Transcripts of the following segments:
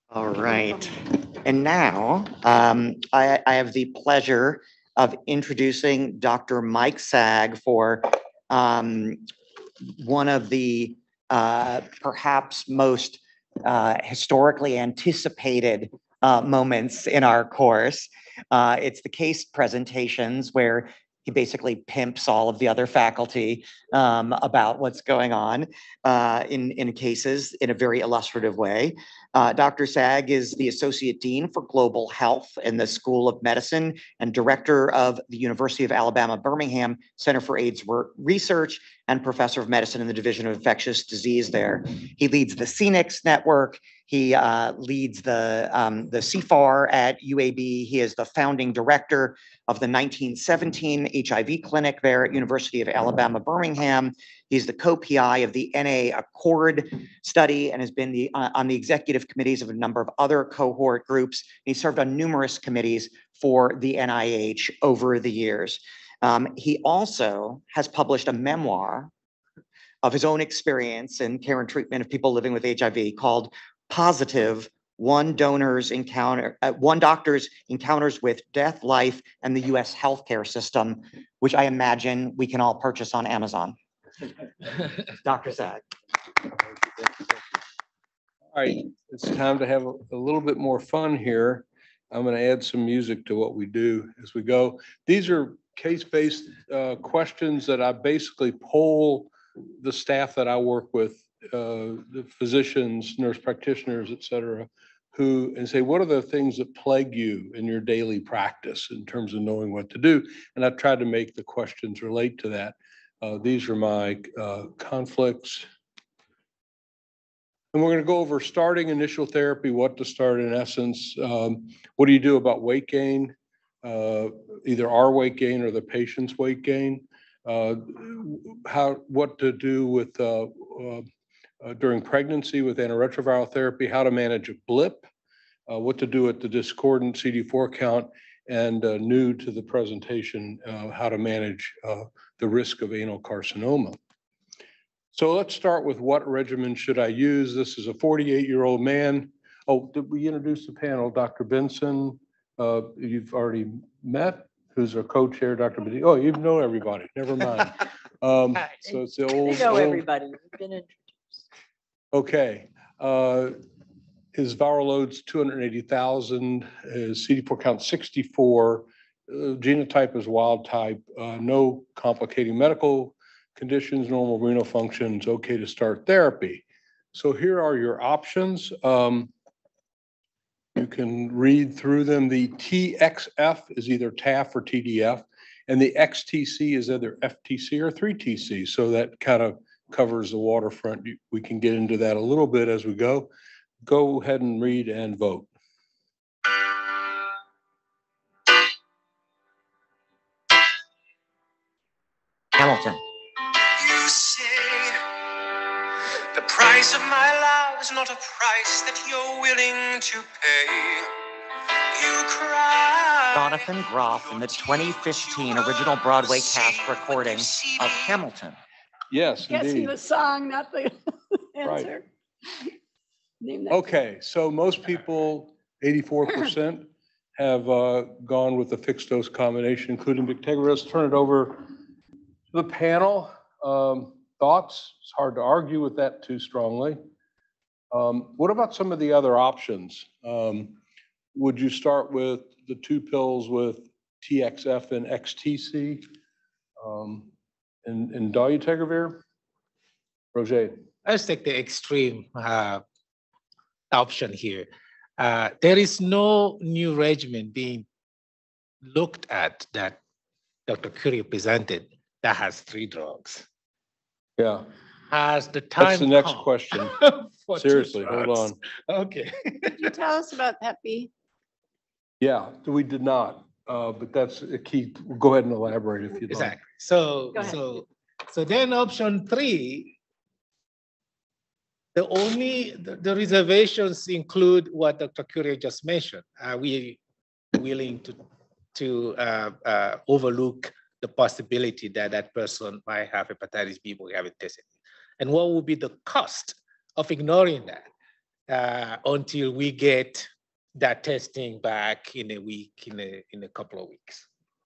All right. And now I have the pleasure of introducing Dr. Mike Saag for one of the perhaps most historically anticipated moments in our course. It's the case presentations where he basically pimps all of the other faculty about what's going on in cases in a very illustrative way. Dr. Saag is the Associate Dean for Global Health in the School of Medicine and Director of the University of Alabama, Birmingham Center for AIDS Research and Professor of Medicine in the Division of Infectious Disease there. He leads the CNIX network. He leads the CFAR at UAB. He is the founding director of the 1917 HIV clinic there at University of Alabama, Birmingham. He's the co-PI of the NA Accord study and has been on the executive committees of a number of other cohort groups. He served on numerous committees for the NIH over the years. He also has published a memoir of his own experience in care and treatment of people living with HIV called Positive: One Doctor's Encounters with Death, Life, and the U.S. Healthcare System, which I imagine we can all purchase on Amazon. Dr. Saag. All right, it's time to have a little bit more fun here. I'm going to add some music to what we do as we go. These are case-based questions that I basically poll the staff that I work with, the physicians, nurse practitioners, et cetera, and say, what are the things that plague you in your daily practice in terms of knowing what to do? And I tried to make the questions relate to that. These are my conflicts. And we're going to go over starting initial therapy, what to start in essence. What do you do about weight gain? Either our weight gain or the patient's weight gain. What to do with during pregnancy with antiretroviral therapy, how to manage a blip, what to do at the discordant CD4 count, and new to the presentation, how to manage the risk of anal carcinoma. So let's start with what regimen should I use? This is a 48-year-old man. Oh, did we introduce the panel? Dr. Benson, you've already met, who's our co-chair, Dr. Bedimo. Oh, you know everybody, never mind. So it's the old- We know everybody, we've been introduced. Okay, his viral load's 280,000, his CD4 count 64, genotype is wild type, no complicating medical conditions, normal renal functions, okay to start therapy. So here are your options. You can read through them. The TXF is either TAF or TDF, and the XTC is either FTC or 3TC. So that kind of covers the waterfront. We can get into that a little bit as we go. Go ahead and read and vote. Hamilton. You say the price of my love is not a price that you're willing to pay. You cry. Jonathan Groff in the 2015 original Broadway cast recording of Hamilton. Yes, Guessing indeed. the song, not the answer. Name that. Okay, so most people, 84%, have gone with the fixed dose combination, including bictegravir. Let's turn it over to the panel. Thoughts? It's hard to argue with that too strongly. What about some of the other options? Would you start with the two pills with TXF and XTC and dolutegravir? Roger. Let's take the extreme option here. There is no new regimen being looked at that Dr. Currier presented that has 3 drugs. Yeah. Has the time That's the next come question. for 2 Seriously, hold drugs? on. Okay. Could you tell us about Hep B? Yeah, we did not, but that's a key. Go ahead and elaborate if you'd like. Exactly. So, Go ahead. so then option 3, the reservations include what Dr. Currier just mentioned. Are we willing to overlook the possibility that that person might have hepatitis B but we haven't tested? And what would be the cost of ignoring that? until we get that testing back in a week, in a couple of weeks.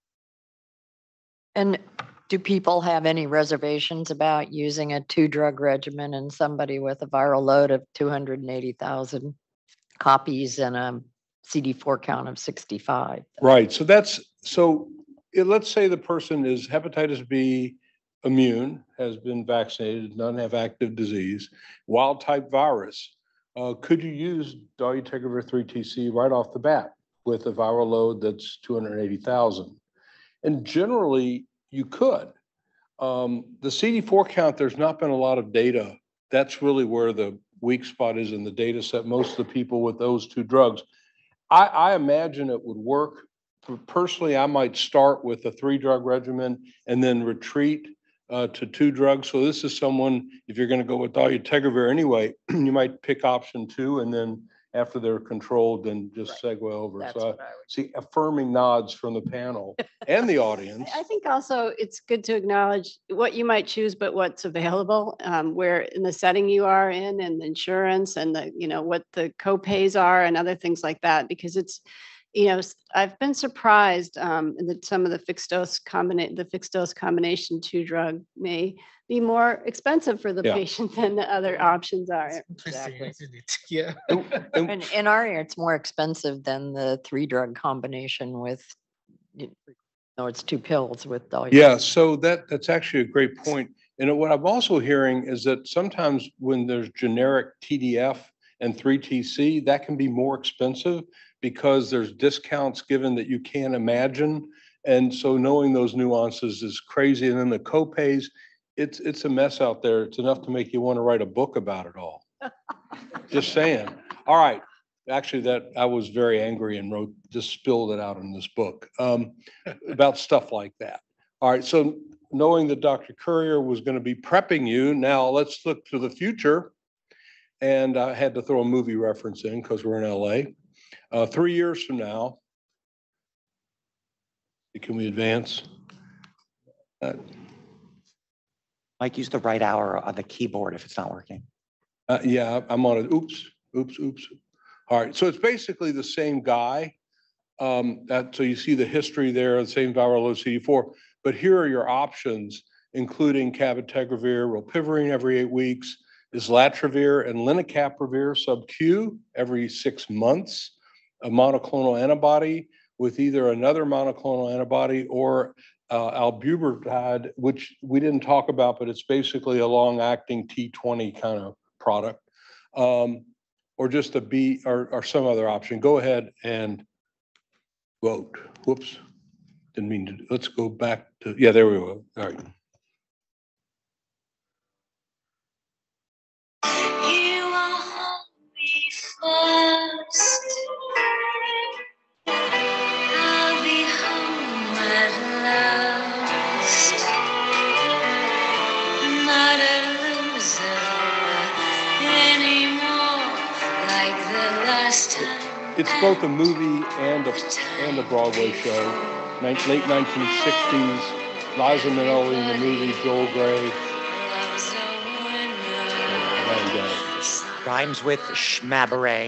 And do people have any reservations about using a 2-drug regimen in somebody with a viral load of 280,000 copies and a CD4 count of 65? Right. So let's say the person is hepatitis B immune, has been vaccinated, doesn't have active disease, wild type virus. Could you use dolutegravir 3TC right off the bat with a viral load that's 280,000? And generally, you could. The CD4 count, there's not been a lot of data. That's really where the weak spot is in the data set. Most of the people with those 2 drugs, I imagine it would work. Personally, I might start with a 3-drug regimen and then retreat to 2 drugs. So this is someone, if you're going to go with dolutegravir anyway, you might pick option 2, and then after they're controlled, then just segue over. That's So what I would see affirming nods from the panel and the audience. I think also it's good to acknowledge what you might choose, but what's available, where in the setting you are in, and the insurance, and the, what the co-pays are and other things like that, because it's, I've been surprised that some of the fixed dose combination 2-drug may be more expensive for the patient than the other options are. Exactly. Isn't it? Yeah. And in our area, it's more expensive than the 3-drug combination with, it's 2 pills with dolutegravir. Yeah, so that's actually a great point. And what I'm also hearing is that sometimes when there's generic TDF and 3TC, that can be more expensive because there's discounts given that you can't imagine. And so knowing those nuances is crazy. And then the co-pays, it's a mess out there. It's enough to make you want to write a book about it all. Just saying. All right. Actually, that I was very angry and just spilled it out in this book about stuff like that. All right. So knowing that Dr. Currier was going to be prepping you, now let's look to the future. And I had to throw a movie reference in because we're in LA. 3 years from now, can we advance? Mike, use the right hour on the keyboard if it's not working. Yeah, I'm on it. Oops. All right, so it's basically the same guy. So you see the history there, the same viral load CD4, but here are your options, including cabotegravir, rilpivirine every 8 weeks, islatravir and lenacapavir sub-Q every 6 months, a monoclonal antibody with either another monoclonal antibody or albuterol, which we didn't talk about, but it's basically a long-acting T20 kind of product, or just a B or some other option. Go ahead and vote. Whoops, didn't mean to. Let's go back to, yeah, there we go. All right. You are holy first. I'll be home at last. Not a loser anymore like the last time. It's both a movie and a Broadway show. Late 1960s, Liza Minnelli in the movie, Joel Grey. Rhymes with schmabaret.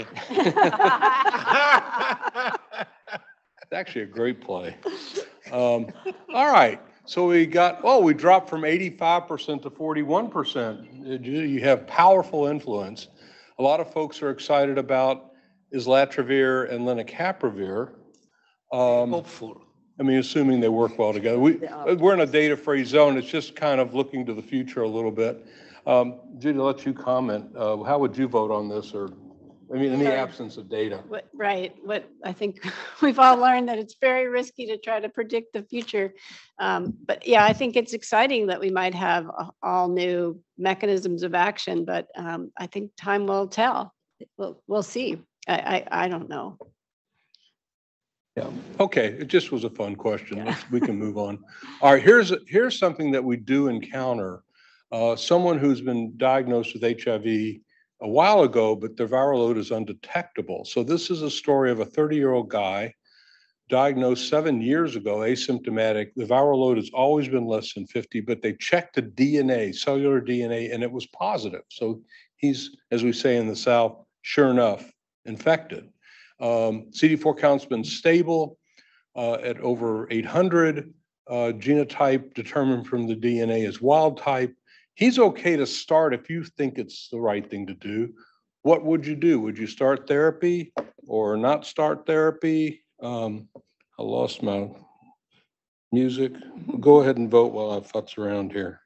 It's actually a great play. All right, so we dropped from 85% to 41%. You have powerful influence. A lot of folks are excited about islatravir and lenacapavir. Hopeful. I mean, assuming they work well together. We're in a data-free zone. It's just kind of looking to the future a little bit. Judith, I'll let you comment. How would you vote on this, or, I mean, in the absence of data? Right. What I think we've all learned that it's very risky to try to predict the future. But yeah, I think it's exciting that we might have all new mechanisms of action, but I think time will tell. We'll see. I don't know. Yeah. Okay. It just was a fun question. We can move on. All right. Here's something that we do encounter. Someone who's been diagnosed with HIV a while ago, but their viral load is undetectable. So this is a story of a 30-year-old guy diagnosed 7 years ago, asymptomatic. The viral load has always been less than 50, but they checked the DNA, cellular DNA, and it was positive. So he's, as we say in the South, sure enough, infected. CD4 count's been stable at over 800. Genotype determined from the DNA is wild type. He's okay to start if you think it's the right thing to do. What would you do? Would you start therapy or not start therapy? I lost my music. Go ahead and vote while I futz around here.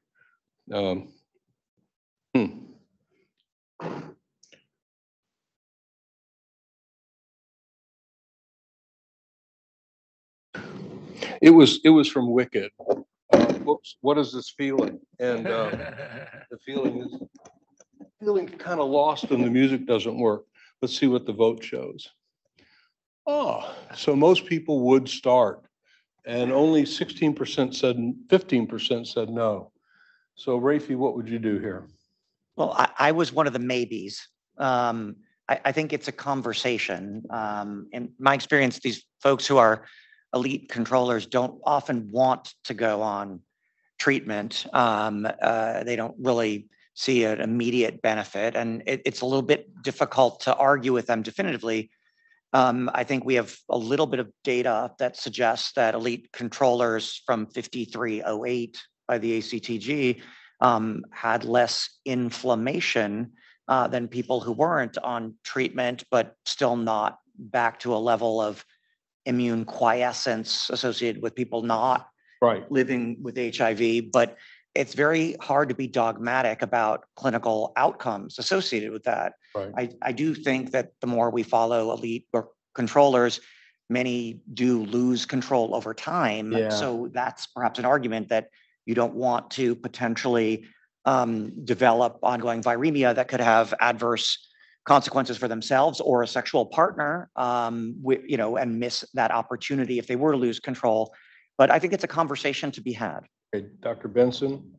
It was from Wicked. Whoops, what is this feeling? And the feeling is kind of lost when the music doesn't work. Let's see what the vote shows. Oh, so most people would start, and only 16% said, 15% said no. So Rafi, what would you do here? Well, I was one of the maybes. I think it's a conversation. In my experience, these folks who are elite controllers don't often want to go on treatment. They don't really see an immediate benefit, and it's a little bit difficult to argue with them definitively. I think we have a little bit of data that suggests that elite controllers from 5308 by the ACTG had less inflammation than people who weren't on treatment, but still not back to a level of immune quiescence associated with people not living with HIV. But it's very hard to be dogmatic about clinical outcomes associated with that. Right. I do think that the more we follow elite or controllers, many do lose control over time. Yeah. So that's perhaps an argument that you don't want to potentially develop ongoing viremia that could have adverse consequences for themselves or a sexual partner, and miss that opportunity if they were to lose control. But I think it's a conversation to be had. Okay, Dr. Benson?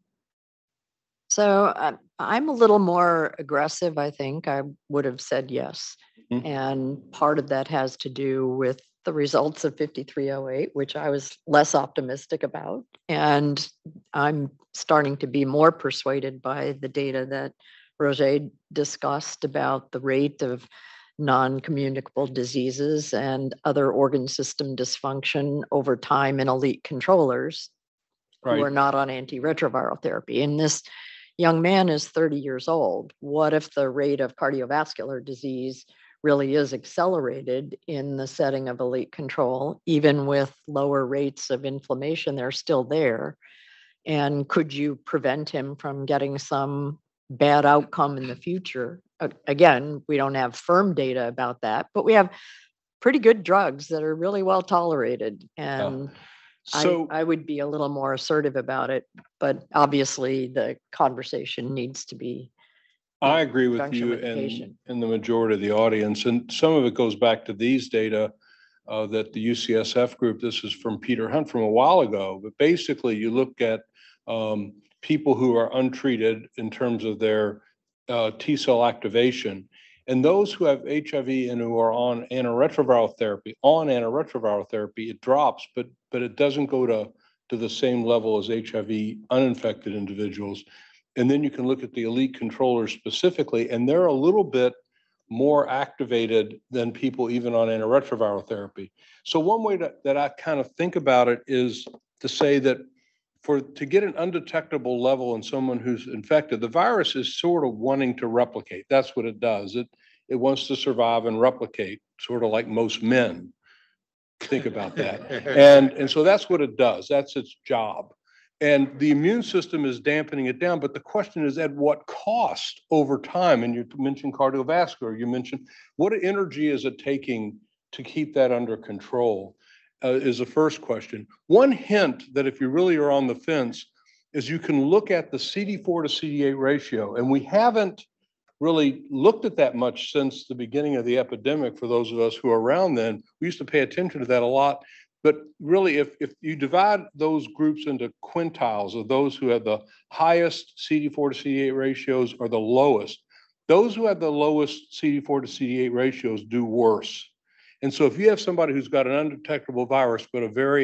So I'm a little more aggressive, I think. I would have said yes. Mhm. And part of that has to do with the results of 5308, which I was less optimistic about. And I'm starting to be more persuaded by the data that Roger discussed about the rate of non-communicable diseases and other organ system dysfunction over time in elite controllers who are not on antiretroviral therapy. And this young man is 30 years old. What if the rate of cardiovascular disease really is accelerated in the setting of elite control, even with lower rates of inflammation? They're still there. And could you prevent him from getting some bad outcome in the future? Again, we don't have firm data about that, but we have pretty good drugs that are really well tolerated. And So I would be a little more assertive about it, but obviously the conversation needs to be. I agree with conjunction you with the patient. and the majority of the audience. And some of it goes back to these data that the UCSF group, this is from Peter Hunt from a while ago, but basically you look at people who are untreated in terms of their T cell activation, and those who have HIV and who are on antiretroviral therapy, it drops, but it doesn't go to the same level as HIV uninfected individuals. And then you can look at the elite controllers specifically, and they're a little bit more activated than people even on antiretroviral therapy. So one way that I kind of think about it is to say that to get an undetectable level in someone who's infected, the virus is sort of wanting to replicate. That's what it does. It wants to survive and replicate, sort of like most men. Think about that. And so that's what it does. That's its job. And the immune system is dampening it down. But the question is, at what cost over time? And you mentioned cardiovascular. You mentioned, what energy is it taking to keep that under control? Is the first question. One hint that if you really are on the fence is you can look at the CD4 to CD8 ratio. And we haven't really looked at that much since the beginning of the epidemic. For those of us who are around then, we used to pay attention to that a lot. But really, if you divide those groups into quintiles of those who have the highest CD4 to CD8 ratios or the lowest, those who have the lowest CD4 to CD8 ratios do worse. And so if you have somebody who's got an undetectable virus, but a very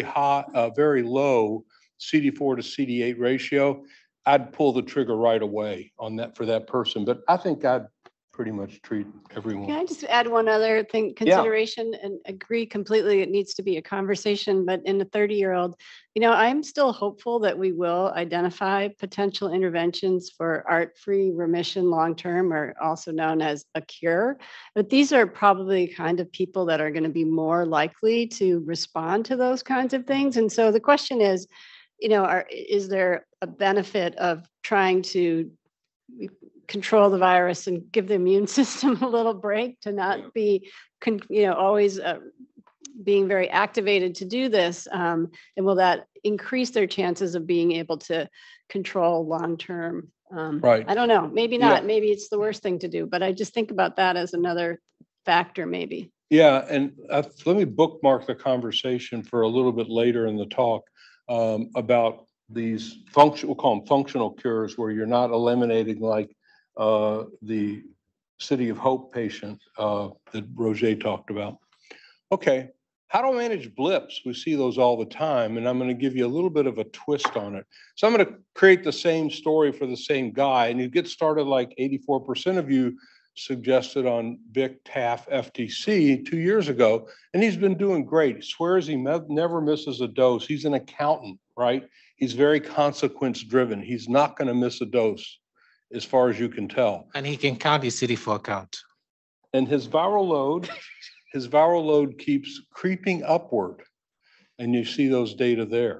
low CD4 to CD8 ratio, I'd pull the trigger right away on that for that person. But I think I'd pretty much treat everyone. Can I just add one other thing, consideration, and agree completely, it needs to be a conversation, but in a 30-year-old, I'm still hopeful that we will identify potential interventions for art-free remission long-term, or also known as a cure. But these are probably kind of people that are going to be more likely to respond to those kinds of things. And so the question is, is there a benefit of trying to control the virus and give the immune system a little break to not be, always being very activated to do this? And will that increase their chances of being able to control long-term? Right. I don't know. Maybe not. Maybe it's the worst thing to do, but I just think about that as another factor, maybe. Yeah, and let me bookmark the conversation for a little bit later in the talk about these we'll call them functional cures, where you're not eliminating like the City of Hope patient that Roger talked about. Okay, how to manage blips? We see those all the time, and I'm going to give you a little bit of a twist on it. So I'm going to create the same story for the same guy, and you get started like 84% of you suggested on Vic TAF FTC 2 years ago, and he's been doing great. He swears he never misses a dose. He's an accountant, right? He's very consequence driven. He's not going to miss a dose, as far as you can tell. And he can count his CD4 count. And his viral load keeps creeping upward. And you see those data there.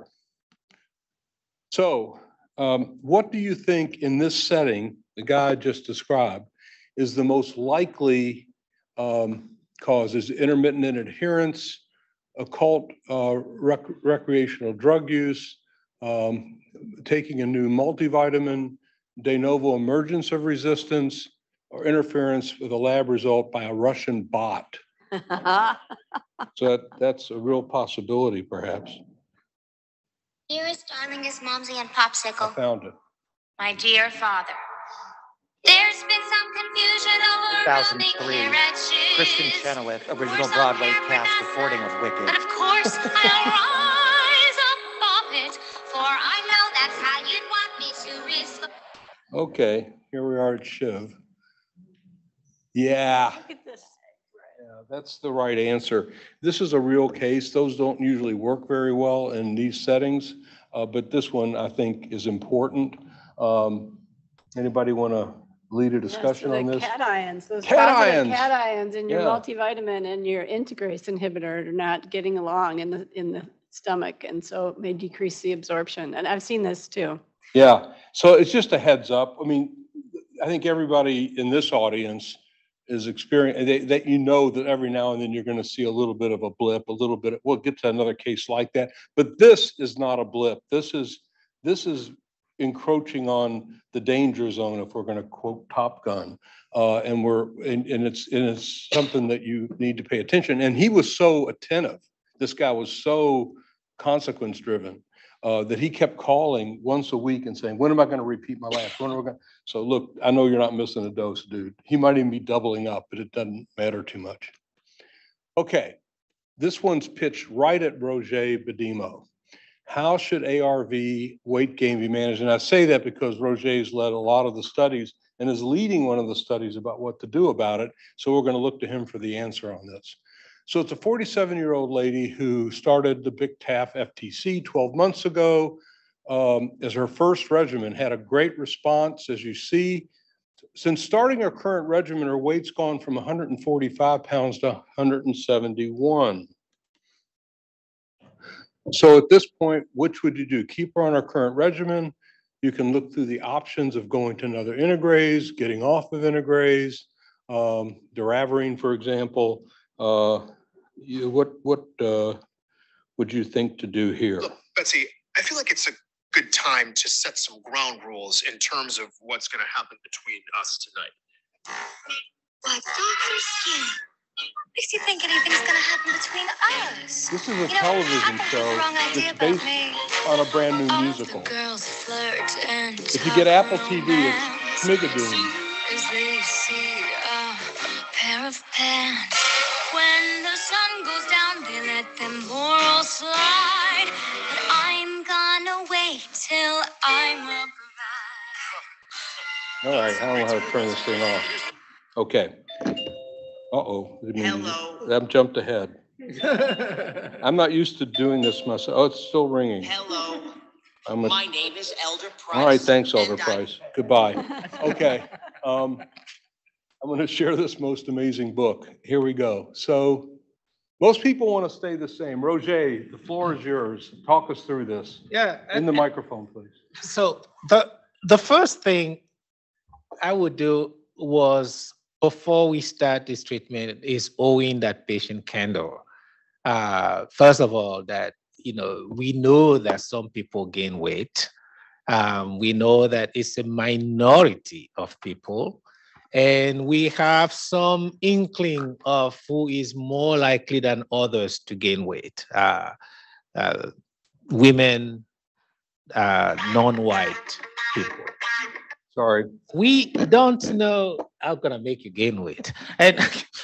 So what do you think in this setting, the guy I just described, is the most likely cause? Is intermittent inadherence, occult recreational drug use, taking a new multivitamin, de novo emergence of resistance, or interference with a lab result by a Russian bot? So that's a real possibility, perhaps. Dearest, darlingest, Momsy, and Popsicle. I found it. My dear father. There's been some confusion over 2003, Kristen Chenoweth, original Broadway cast recording of Wicked. But of course, I'll rise above it, for I know that's how you'd want me to respond. Okay, here we are at Shiv. Yeah. Look at this. Yeah, that's the right answer. This is a real case. Those don't usually work very well in these settings, but this one I think is important. Anybody want to lead a discussion on this? Cations, those Cations. cations in your Yeah. multivitamin and your integrase inhibitor are not getting along in the stomach, and so it may decrease the absorption. And I've seen this too. Yeah, so it's just a heads up. I mean, I think everybody in this audience is experiencing that, that every now and then you're going to see a little bit of a blip, we'll get to another case like that, but this is not a blip. This is encroaching on the danger zone, if we're going to quote Top Gun, and it's something that you need to pay attention. And he was so attentive. This guy was so consequence driven that he kept calling once a week and saying, "When am I going to repeat my last? When am I going?" So look, I know you're not missing a dose, dude. He might even be doubling up, but it doesn't matter too much. Okay, this one's pitched right at Roger Bedimo. How should ARV weight gain be managed? And I say that because Roger's led a lot of the studies and is leading one of the studies about what to do about it. So we're going to look to him for the answer on this. So it's a 47-year-old lady who started the Big TAF FTC 12 months ago as her first regimen, had a great response, as you see. Since starting her current regimen, her weight's gone from 145 pounds to 171. So at this point, which would you do? Keep her on her current regimen. You can look through the options of going to another integrase, getting off of integrase, doravirine, for example. What would you think to do here? Look, Betsy, I feel like it's a good time to set some ground rules in terms of what's going to happen between us tonight. But Dr. Skin, what makes you think anything's going to happen between us? This is a television show that's based on a brand new musical. If you get Apple TV, it's Schmigadoon. As they see a pair of pants. When the sun goes down, they let them all slide. But I'm gonna wait till I'm a bride. All right, I don't know how to turn this thing off. Okay. Uh-oh. Hello. I've jumped ahead. I'm not used to doing this myself. Oh, it's still ringing. Hello. I'm My name is Elder Price. All right, thanks, Elder and Price. Goodbye. Okay. I'm going to share this most amazing book. Here we go. So most people want to stay the same. Roger, the floor is yours. Talk us through this. Yeah. In the microphone, please. So the first thing I would do was, before we start this treatment, is owing that patient candor. First of all, that we know that some people gain weight. We know that it's a minority of people, and we have some inkling of who is more likely than others to gain weight. Women, non-white people. Sorry. We don't know how gonna make you gain weight, and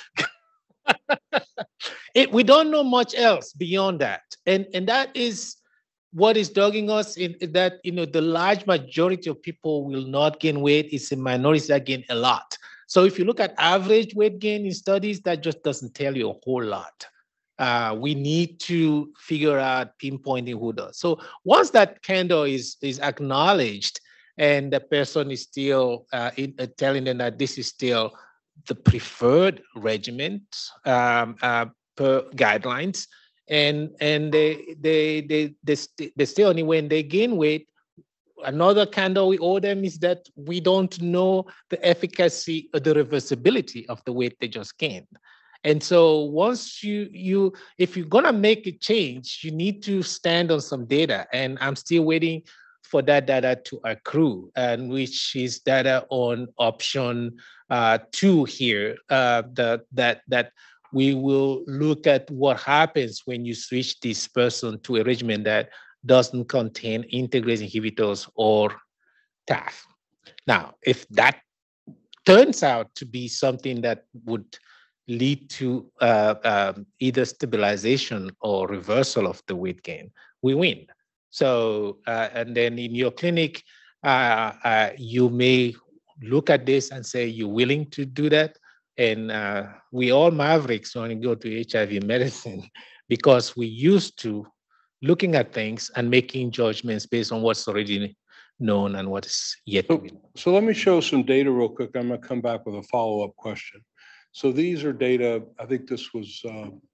we don't know much else beyond that, and that is what is dogging us. In that, the large majority of people will not gain weight. It's a minority that gain a lot. So if you look at average weight gain in studies, that just doesn't tell you a whole lot. We need to figure out pinpointing who does. So once that candor is acknowledged, and the person is still telling them that this is still the preferred regimen per guidelines, and they still, only when they gain weight, another candor we owe them is that we don't know the efficacy or the reversibility of the weight they just gained. And so once if you're gonna make a change, you need to stand on some data, and I'm still waiting for that data to accrue, and which is data on option 2 here, that we will look at what happens when you switch this person to a regimen that doesn't contain integrase inhibitors or TAF. Now, if that turns out to be something that would lead to either stabilization or reversal of the weight gain, we win. So, and then in your clinic, you may look at this and say, you're willing to do that? And we all mavericks when we go to HIV medicine, because we used to looking at things and making judgments based on what's already known and what is yet to be known. So let me show some data real quick. I'm going to come back with a follow-up question. So these are data, I think this was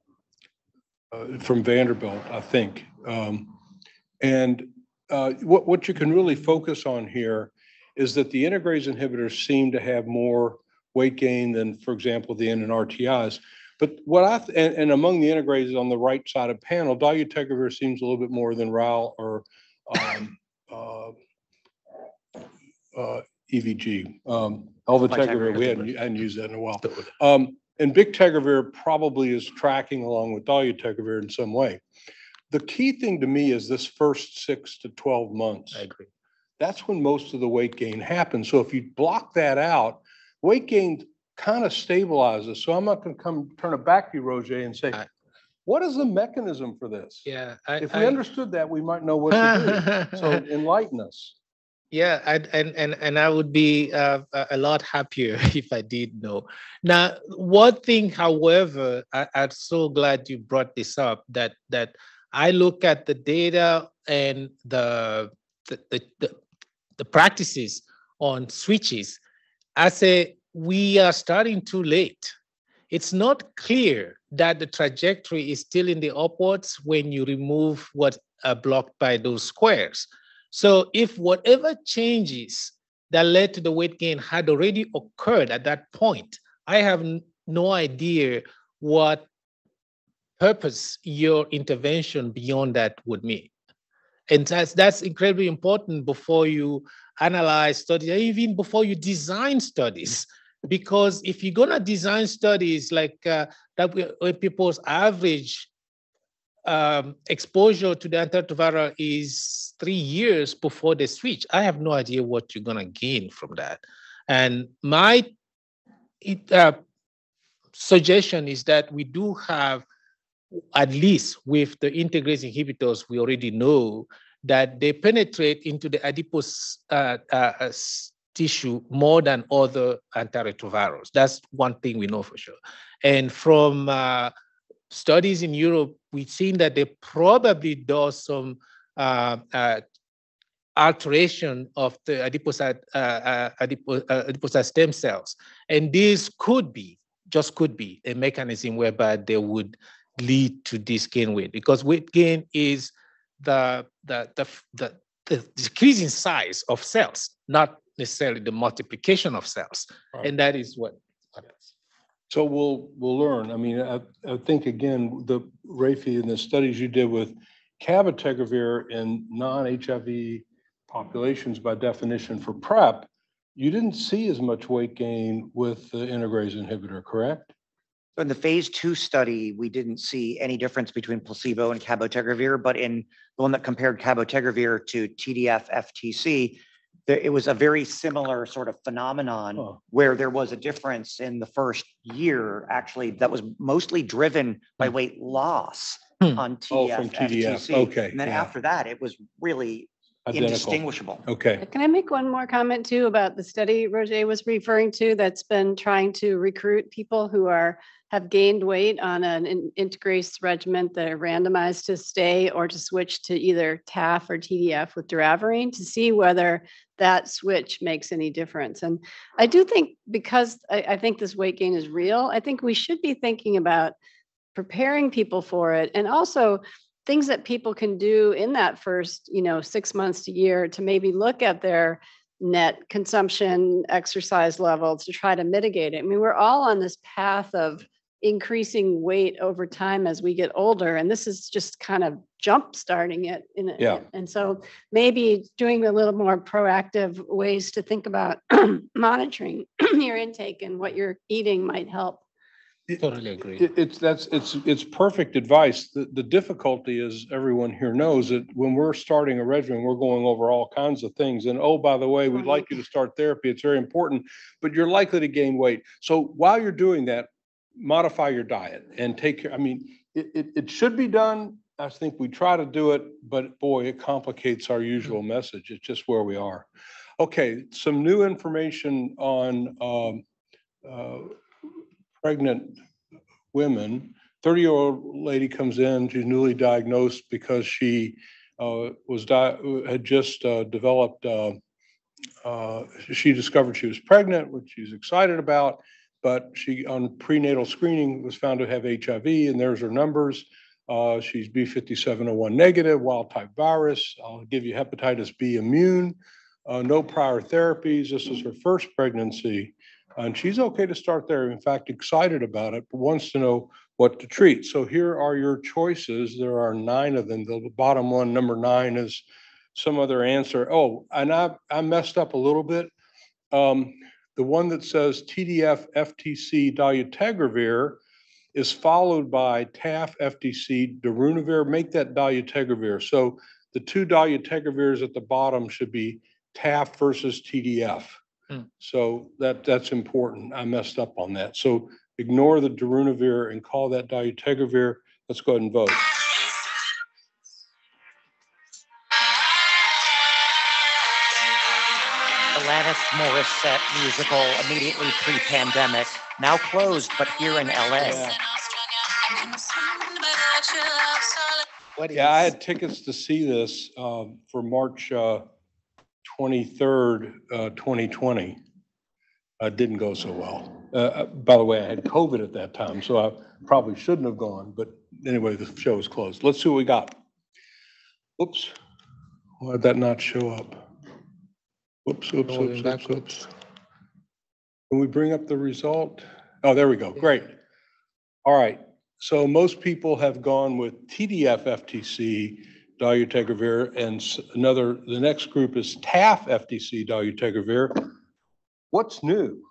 from Vanderbilt, I think. What you can really focus on here is that the integrase inhibitors seem to have more weight gain than, for example, the NRTIs. But what and among the integrases on the right side of panel, dolutegravir seems a little bit more than RAL or EVG. Elvitegravir, we hadn't used that in a while. And bictegravir probably is tracking along with dolutegravir in some way. The key thing to me is this first 6 to 12 months. I agree. That's when most of the weight gain happens. So if you block that out, weight gain kind of stabilizes. So I'm not going to turn it back to you, Roger, and say, what is the mechanism for this? Yeah. If we understood that, we might know what to do. So enlighten us. Yeah, and I would be a lot happier if I did know. Now, one thing, however, I'm so glad you brought this up, that I look at the data and the practices on switches. I say we are starting too late. It's not clear that the trajectory is still in the upwards when you remove what are blocked by those squares. So if whatever changes that led to the weight gain had already occurred at that point, I have no idea what purpose your intervention beyond that would mean. And that's incredibly important before you analyze studies, even before you design studies. Because if you're gonna design studies like that, where people's average exposure to the antiretroviral is 3 years before they switch, I have no idea what you're gonna gain from that. And my suggestion is that we do have, at least with the integrase inhibitors, we already know that they penetrate into the adipose tissue more than other antiretrovirals. That's one thing we know for sure. And from studies in Europe, we've seen that they probably do some alteration of the adipocyte stem cells. And this could be, just could be, a mechanism whereby they would lead to this gain weight, because weight gain is the decrease in size of cells, not necessarily the multiplication of cells. Right. And that is what happens. So we'll learn. I mean, I think again, Raphael, in the studies you did with cabotegravir in non-HIV populations, by definition for PrEP, you didn't see as much weight gain with the integrase inhibitor, correct? In the phase 2 study, we didn't see any difference between placebo and cabotegravir, but in the one that compared cabotegravir to TDF-FTC, it was a very similar sort of phenomenon where there was a difference in the first year, actually, that was mostly driven by weight loss on TDF-FTC. Okay. And then after that, it was really indistinguishable. Okay. Can I make one more comment too about the study Roger was referring to that's been trying to recruit people who have gained weight on an integrase regimen that are randomized to stay or to switch to either TAF or TDF with doravirine to see whether that switch makes any difference. And I do think, because I think this weight gain is real, I think we should be thinking about preparing people for it, and also things that people can do in that first, 6 months to a year to maybe look at their net consumption, exercise levels to try to mitigate it. I mean, we're all on this path of increasing weight over time as we get older, and this is just kind of jump starting it. And so maybe doing a little more proactive ways to think about monitoring your intake and what you're eating might help. Totally agree. It's perfect advice. The difficulty is, everyone here knows that when we're starting a regimen, we're going over all kinds of things. And oh, by the way, we'd like you to start therapy. It's very important, but you're likely to gain weight. So while you're doing that, modify your diet and take care. I mean, it should be done. I think we try to do it, but boy, it complicates our usual message. It's just where we are. Okay, some new information on pregnant women. 30-year-old lady comes in, she's newly diagnosed because she had just developed, she discovered she was pregnant, which she's excited about, but she, on prenatal screening, was found to have HIV, and there's her numbers. She's B5701 negative, wild type virus. I'll give you hepatitis B immune, no prior therapies. This is her first pregnancy. And she's okay to start there, in fact, excited about it, but wants to know what to treat. So here are your choices. There are 9 of them. The bottom one, number 9, is some other answer. Oh, and I messed up a little bit. The one that says TDF-FTC dolutegravir is followed by TAF-FTC darunavir. Make that dolutegravir. So the 2 dolutegravirs at the bottom should be TAF versus TDF. So that's important. I messed up on that. So ignore the darunavir and call that dolutegravir. Let's go ahead and vote. Alanis Morissette musical immediately pre-pandemic, now closed, but here in LA. Yeah, I had tickets to see this for March 23rd, 2020. Didn't go so well. By the way, I had COVID at that time, so I probably shouldn't have gone. But anyway, the show is closed. Let's see what we got. Oops. Why did that not show up? Oops. Can we bring up the result? Oh, there we go. Great. All right. So most people have gone with TDF-FTC dolutegravir, and the next group is TAF-FTC dolutegravir. What's new?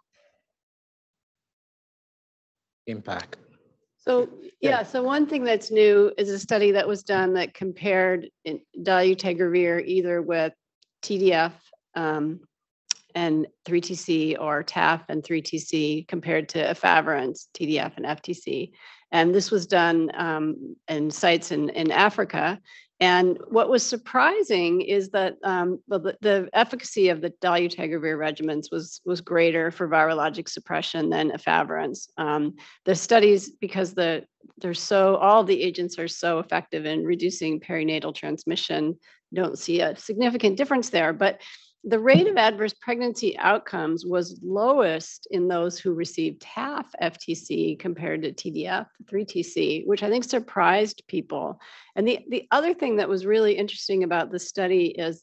Impact. So so one thing that's new is a study that was done that compared dolutegravir either with TDF and 3TC or TAF and 3TC compared to efavirenz, TDF and FTC. And this was done in sites in Africa. And what was surprising is that the efficacy of the dolutegravir regimens was greater for virologic suppression than efavirenz. The studies, because all the agents are so effective in reducing perinatal transmission, don't see a significant difference there. But the rate of adverse pregnancy outcomes was lowest in those who received TAF FTC compared to TDF 3TC, which I think surprised people. And the other thing that was really interesting about the study is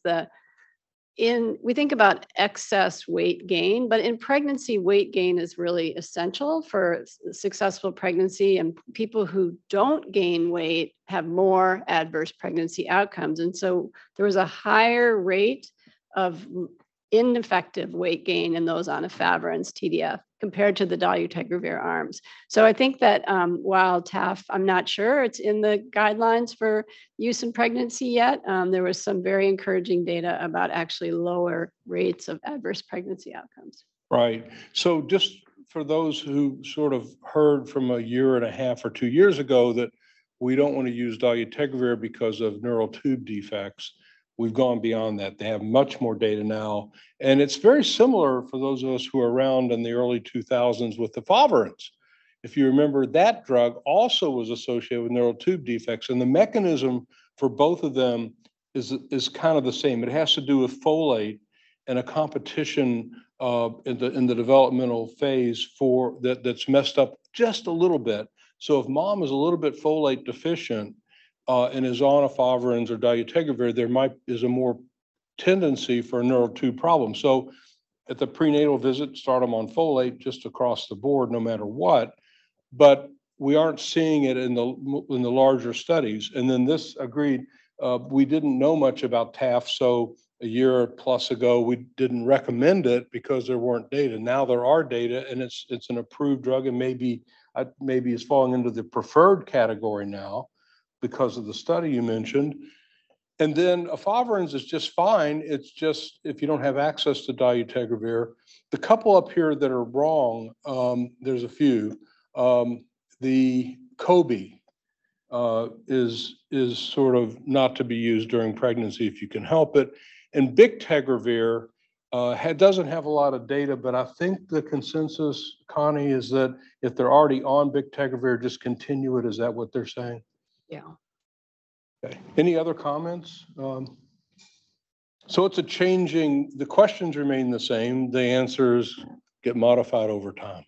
we think about excess weight gain, but in pregnancy, weight gain is really essential for successful pregnancy, and people who don't gain weight have more adverse pregnancy outcomes. And so there was a higher rate of ineffective weight gain in those on efavirenz TDF compared to the dolutegravir arms. So I think that while TAF, I'm not sure it's in the guidelines for use in pregnancy yet, there was some very encouraging data about actually lower rates of adverse pregnancy outcomes. Right. So just for those who sort of heard from a year and a half or 2 years ago that we don't want to use dolutegravir because of neural tube defects, we've gone beyond that. They have much more data now. And it's very similar for those of us who are around in the early 2000s with efavirenz. If you remember, that drug also was associated with neural tube defects. And the mechanism for both of them is kind of the same. It has to do with folate and a competition in the developmental phase that's messed up just a little bit. So if mom is a little bit folate deficient, and is on efavirenz or dolutegravir, there is a more tendency for a neural tube problem. So at the prenatal visit, start them on folate just across the board, no matter what. But we aren't seeing it in the larger studies. And then this agreed, we didn't know much about TAF, so a year plus ago, we didn't recommend it because there weren't data. Now there are data, and it's an approved drug, and maybe it's falling into the preferred category now, because of the study you mentioned. And then efavirenz is just fine. It's just if you don't have access to dolutegravir. The couple up here that are wrong, there's a few. The COBE is sort of not to be used during pregnancy if you can help it. And bictegravir doesn't have a lot of data, but I think the consensus, Connie, is that if they're already on bictegravir, just continue it. Is that what they're saying? Yeah. Okay. Any other comments? So it's the questions remain the same. The answers get modified over time.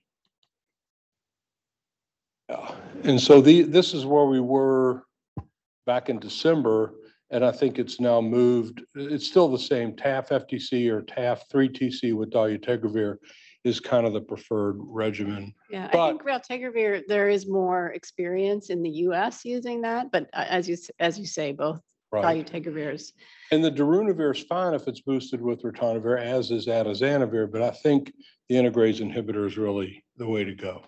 Yeah. And so this is where we were back in December, and I think it's now moved. It's still the same. TAF FTC or TAF 3TC with dolutegravir is kind of the preferred regimen. Yeah, I think raltegravir, there is more experience in the US using that, but as you say, both dolutegravirs. And the darunavir is fine if it's boosted with ritonavir, as is atazanavir, but I think the integrase inhibitor is really the way to go.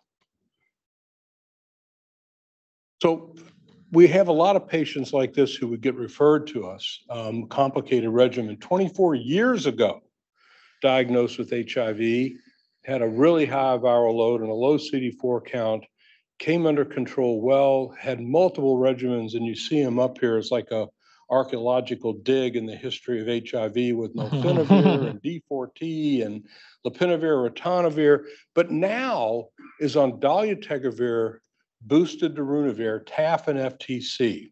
So we have a lot of patients like this who would get referred to us, complicated regimen. 24 years ago, diagnosed with HIV, had a really high viral load and a low CD4 count, came under control well, had multiple regimens, and you see them up here. It's like a archaeological dig in the history of HIV with lopinavir and D4T and lopinavir, ritonavir, but now is on dolutegravir, boosted darunavir, TAF, and FTC.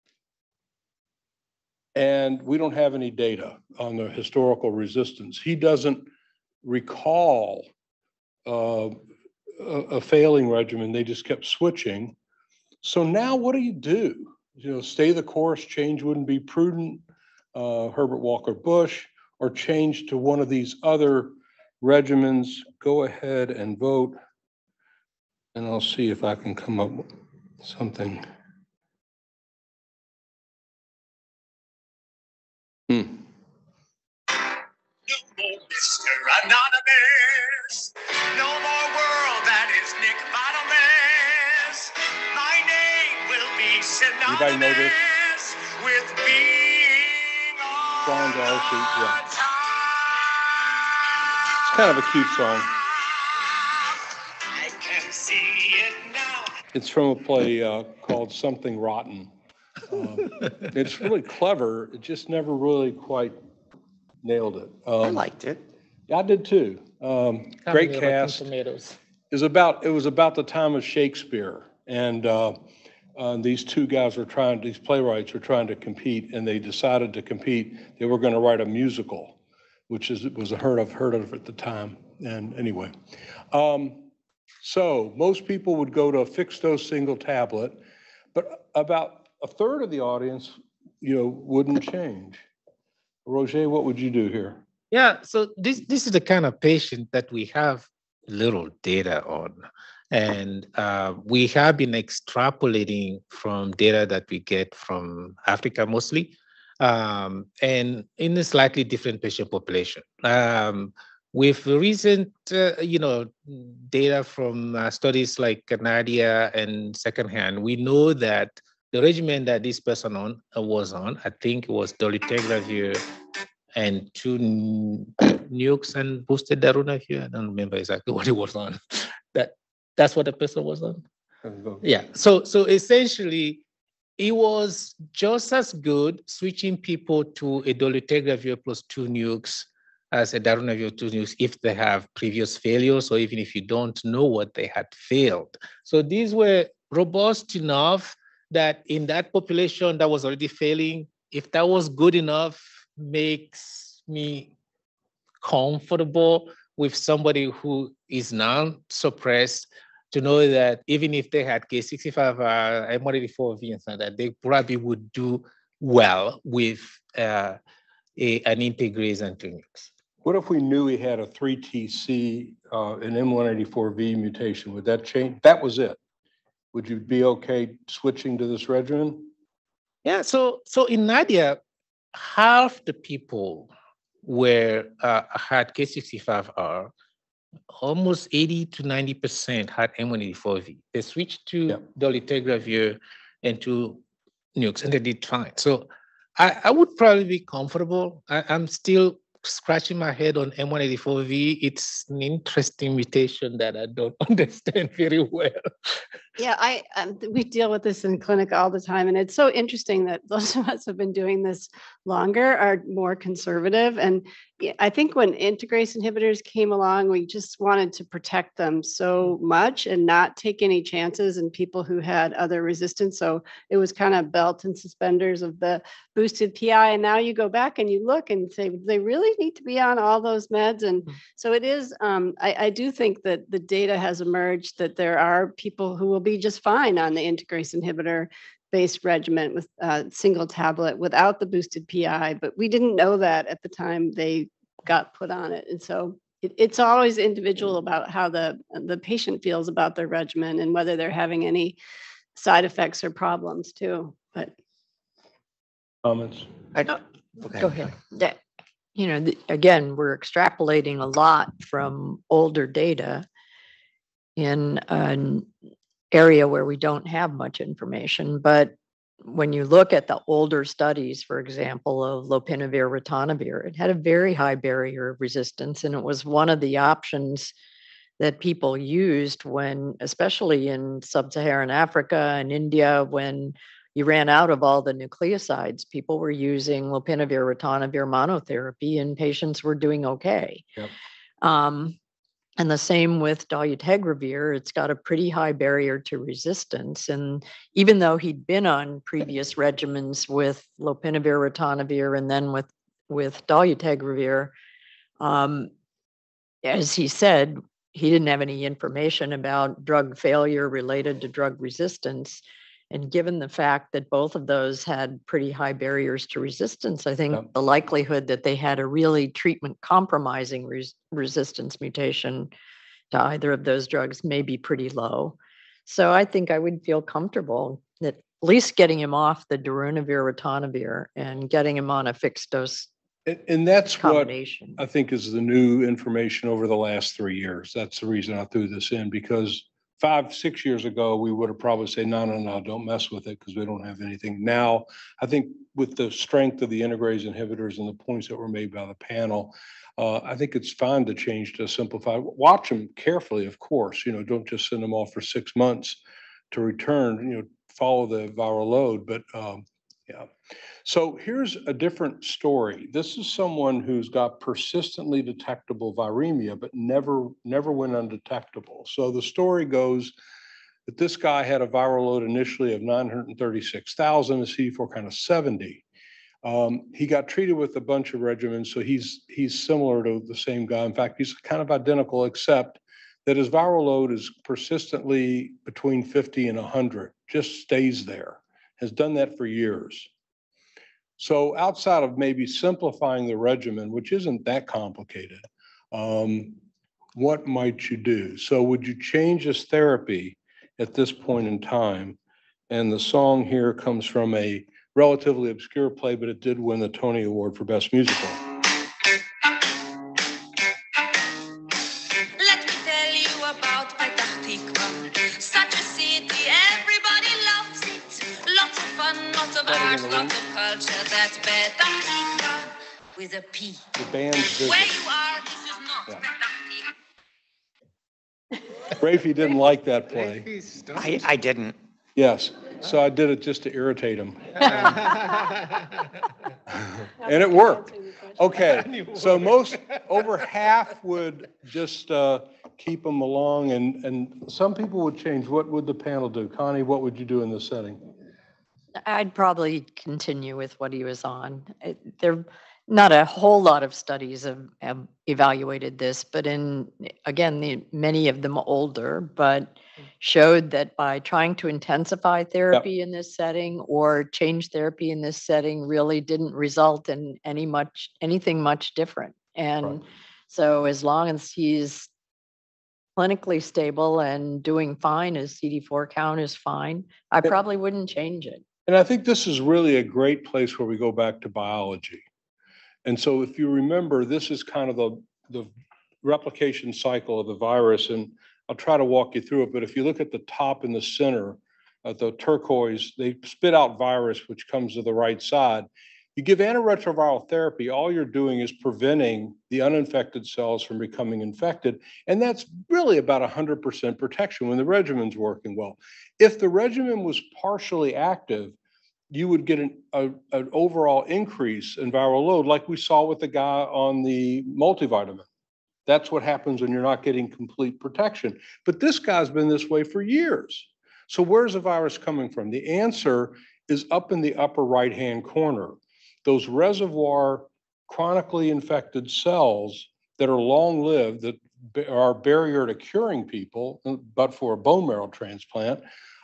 And we don't have any data on the historical resistance. He doesn't recall a failing regimen. They just kept switching. So now what do? Stay the course, change wouldn't be prudent, Herbert Walker Bush, or change to one of these other regimens. Go ahead and vote, and I'll see if I can come up with something. No more Mr. Anonymous. No more world that is Nick Bottomless. My name will be Anybody know this? synonymous with being John on Darcy, yeah. time. It's kind of a cute song. I can see it now. It's from a play called Something Rotten. It's really clever. It just never really quite nailed it. I liked it. I did too. Great cast. Tomatoes. It was about the time of Shakespeare, and these two guys these playwrights were trying to compete, and they decided to compete. They were going to write a musical, which was heard of at the time. And anyway, so most people would go to a fixed dose single tablet, but about a third of the audience, wouldn't change. Roger, what would you do here? Yeah, so this is the kind of patient that we have little data on. And we have been extrapolating from data that we get from Africa mostly, and in a slightly different patient population. With recent, data from studies like Nadia and Secondhand, we know that the regimen that this person was on, I think it was dolutegravir and 2 nukes and boosted darunavir. I don't remember exactly what it was on. That's what the person was on. Yeah. So essentially, it was just as good switching people to a dolutegravir plus 2 nukes as a darunavir 2 nukes if they have previous failures, or even if you don't know what they had failed. So these were robust enough that in that population that was already failing, if that was good enough, makes me comfortable with somebody who is non-suppressed to know that even if they had K65, M184V and stuff, that they probably would do well with an integrase and 2 nukes. What if we knew he had a 3TC, an M184V mutation? Would that change? That was it. Would you be okay switching to this regimen? Yeah, so in Nadia, half the people had K65R, almost 80 to 90% had M184V. They switched to dolutegravir and to nukes, and they did fine. So I would probably be comfortable. I'm still scratching my head on M184V. It's an interesting mutation that I don't understand very well. Yeah, we deal with this in clinic all the time, and it's so interesting that those of us who have been doing this longer are more conservative. And I think when integrase inhibitors came along, we just wanted to protect them so much and not take any chances in people who had other resistance. So it was kind of belt and suspenders of the boosted PI. And now you go back and you look and say, they really need to be on all those meds. And so it is, I do think that the data has emerged that there are people who will be just fine on the integrase inhibitor based regimen with single tablet without the boosted PI, but we didn't know that at the time they got put on it. And so it's always individual about how the patient feels about their regimen and whether they're having any side effects or problems too. But comments? Go ahead. Again, we're extrapolating a lot from older data in an area where we don't have much information. But when you look at the older studies, for example, of lopinavir, ritonavir, it had a very high barrier of resistance. And it was one of the options that people used when, especially in sub-Saharan Africa and India, when you ran out of all the nucleosides, people were using lopinavir, ritonavir monotherapy, and patients were doing okay. Yep. And the same with dolutegravir, it's got a pretty high barrier to resistance. And even though he'd been on previous regimens with lopinavir, ritonavir, and then with dolutegravir, as he said, he didn't have any information about drug failure related to drug resistance. And given the fact that both of those had pretty high barriers to resistance, I think the likelihood that they had a really treatment compromising resistance mutation to either of those drugs may be pretty low. So I think I would feel comfortable that at least getting him off the darunavir, ritonavir, and getting him on a fixed dose and that's combination. What I think is the new information over the last 3 years. That's the reason I threw this in, because 5-6 years ago, we would have probably said, no, don't mess with it because we don't have anything. Now, I think with the strength of the integrase inhibitors and the points that were made by the panel, I think it's fine to change to simplify. Watch them carefully, of course. Don't just send them off for 6 months to return, follow the viral load. But yeah. So here's a different story. This is someone who's got persistently detectable viremia, but never went undetectable. So the story goes that this guy had a viral load initially of 936,000, a CD4 count of 70. He got treated with a bunch of regimens, so he's similar to the same guy. In fact, he's kind of identical, except that his viral load is persistently between 50 and 100, just stays there, has done that for years. So outside of maybe simplifying the regimen, which isn't that complicated, what might you do? So would you change this therapy at this point in time? And the song here comes from a relatively obscure play, but it did win the Tony Award for Best Musical. Let me tell you about Petah Tikva. Such a city, everybody loves it. Lots of fun, lots of art, lots of culture. That's Petah Tikva with a P. The band's visit. Where you are, this is not Petah Tikva. Rafi didn't like that play. I didn't. Yes, so I did it just to irritate him. And it worked. Okay, so over half would just keep them along, and some people would change. What would the panel do? Connie, what would you do in this setting? I'd probably continue with what he was on. There not a whole lot of studies have evaluated this, but many of them older, but showed that by trying to intensify therapy in this setting or change therapy in this setting really didn't result in anything much different. And so as long as he's clinically stable and doing fine, his CD4 count is fine, I probably wouldn't change it. And I think this is really a great place where we go back to biology. And so if you remember, this is kind of the replication cycle of the virus, and I'll try to walk you through it. But if you look at the top in the center, the turquoise, they spit out virus, which comes to the right side. You give antiretroviral therapy, all you're doing is preventing the uninfected cells from becoming infected. And that's really about 100% protection when the regimen's working well. If the regimen was partially active, you would get an overall increase in viral load like we saw with the guy on the multivitamin. That's what happens when you're not getting complete protection. But this guy's been this way for years. So where's the virus coming from? The answer is up in the upper right-hand corner. Those reservoir chronically infected cells that are long-lived, that are a barrier to curing people, but for a bone marrow transplant,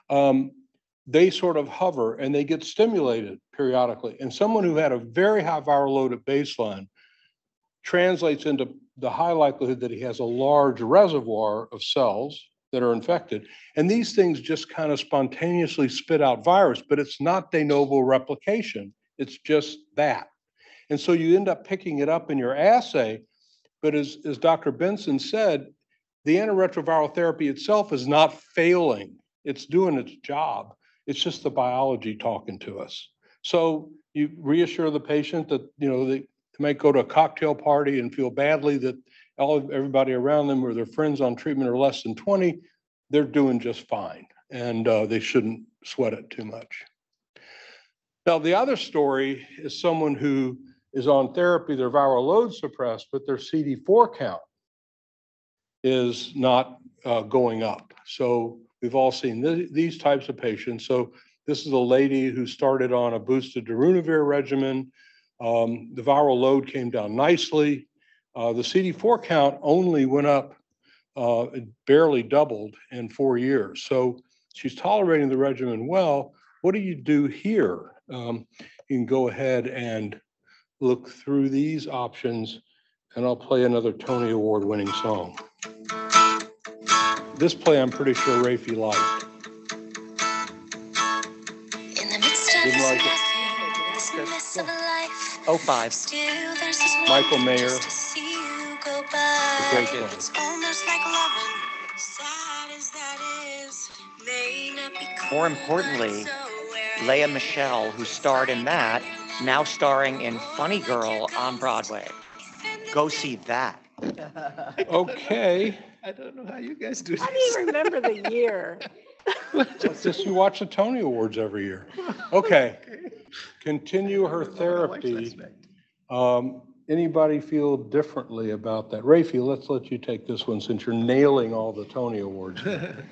they sort of hover and they get stimulated periodically. And someone who had a very high viral load at baseline translates into the high likelihood that he has a large reservoir of cells that are infected. And these things just kind of spontaneously spit out virus, but it's not de novo replication. It's just that. And so you end up picking it up in your assay. But as Dr. Benson said, the antiretroviral therapy itself is not failing. It's doing its job. It's just the biology talking to us. So you reassure the patient that, they might go to a cocktail party and feel badly that everybody around them or their friends on treatment are less than 20. They're doing just fine, and they shouldn't sweat it too much. Now, the other story is someone who is on therapy, their viral load suppressed, but their CD4 count is not going up. So we've all seen these types of patients. So this is a lady who started on a boosted darunavir regimen. The viral load came down nicely. The CD4 count only went up, it barely doubled in 4 years. So she's tolerating the regimen well. What do you do here? You can go ahead and look through these options, and I'll play another Tony Award winning song. This play I'm pretty sure Raphael liked. In the midst of Didn't like it. mess of life, 05. still there's this Michael moment Mayer. just to see you go by. Great play. It's almost like loving, sad as that is, may not be cool, More importantly, but so where Leah I Michelle, who starred in that, now starring in Funny Girl on Broadway. Go see that. Okay. I don't know how you guys do this. How do you remember the year? It's like this, you watch the Tony Awards every year. Okay, continue her therapy. Anybody feel differently about that? Raphael, let's let you take this one since you're nailing all the Tony Awards.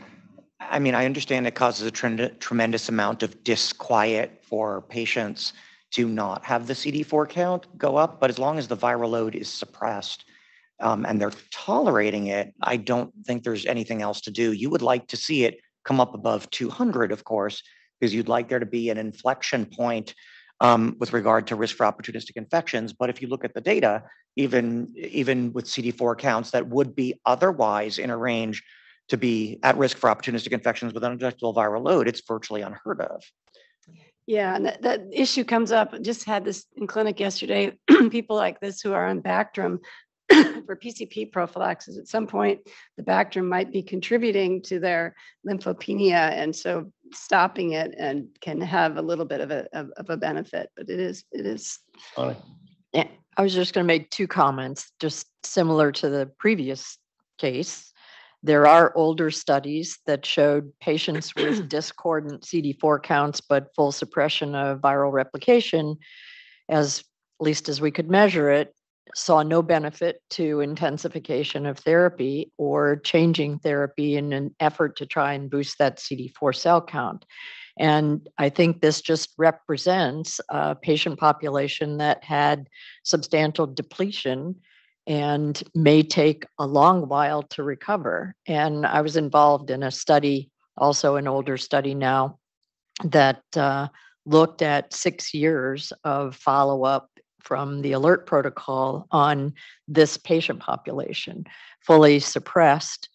I mean, I understand it causes a tremendous amount of disquiet for patients to not have the CD4 count go up, but as long as the viral load is suppressed and they're tolerating it, I don't think there's anything else to do. You would like to see it come up above 200, of course, because you'd like there to be an inflection point with regard to risk for opportunistic infections. But if you look at the data, even with CD4 counts that would be otherwise in a range to be at risk for opportunistic infections with undetectable viral load, it's virtually unheard of. Yeah, and that issue comes up. Just had this in clinic yesterday. People like this who are on Bactrim for PCP prophylaxis, at some point, the Bactrim might be contributing to their lymphopenia, and so stopping it and can have a little bit of a benefit. But it is. Funny. Yeah, I was just going to make two comments, just similar to the previous case. There are older studies that showed patients with discordant CD4 counts, but full suppression of viral replication, at least as we could measure it, saw no benefit to intensification of therapy or changing therapy in an effort to try and boost that CD4 cell count. And I think this just represents a patient population that had substantial depletion and may take a long while to recover. And I was involved in a study, also an older study now, that looked at 6 years of follow-up from the alert protocol on this patient population, fully suppressed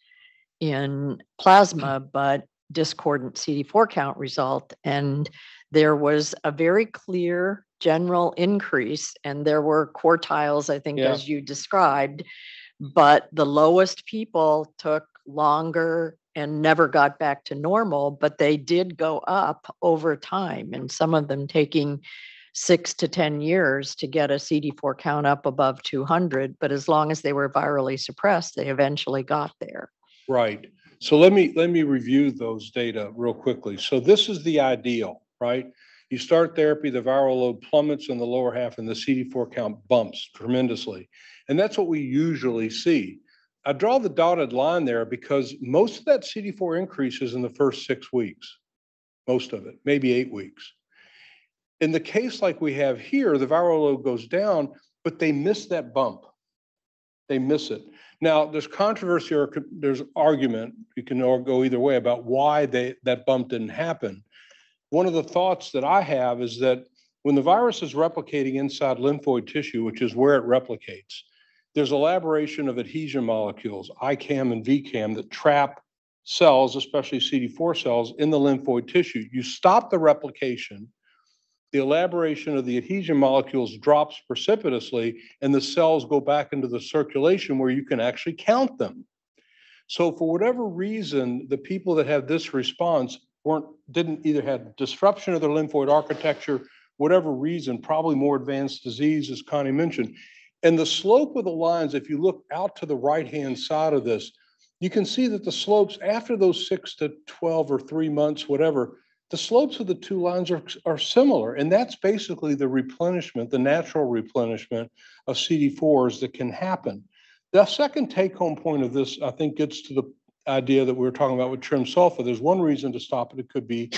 in plasma, but discordant CD4 count result. And there was a very clear general increase, and there were quartiles, I think, as you described, but the lowest people took longer and never got back to normal, but they did go up over time, and some of them taking 6 to 10 years to get a CD4 count up above 200, but as long as they were virally suppressed, they eventually got there. Right. So let me review those data real quickly. So this is the ideal, right? You start therapy, the viral load plummets in the lower half and the CD4 count bumps tremendously. And that's what we usually see. I draw the dotted line there because most of that CD4 increase is in the first 6 weeks, most of it, maybe 8 weeks. In the case like we have here, the viral load goes down, but they miss that bump. They miss it. Now, there's controversy or there's argument, you can go either way, about why that bump didn't happen. One of the thoughts that I have is that when the virus is replicating inside lymphoid tissue, which is where it replicates, there's elaboration of adhesion molecules, ICAM and VCAM, that trap cells, especially CD4 cells, in the lymphoid tissue. You stop the replication, the elaboration of the adhesion molecules drops precipitously, and the cells go back into the circulation where you can actually count them. So for whatever reason, the people that have this response didn't either have disruption of their lymphoid architecture, whatever reason, probably more advanced disease, as Connie mentioned. And the slope of the lines, if you look out to the right-hand side of this, you can see that the slopes after those 6 to 12 or 3 months, whatever, the slopes of the two lines are similar. And that's basically the replenishment, the natural replenishment of CD4s that can happen. The second take-home point of this, I think, gets to the idea that we were talking about with trim sulfa. There's one reason to stop it. It could be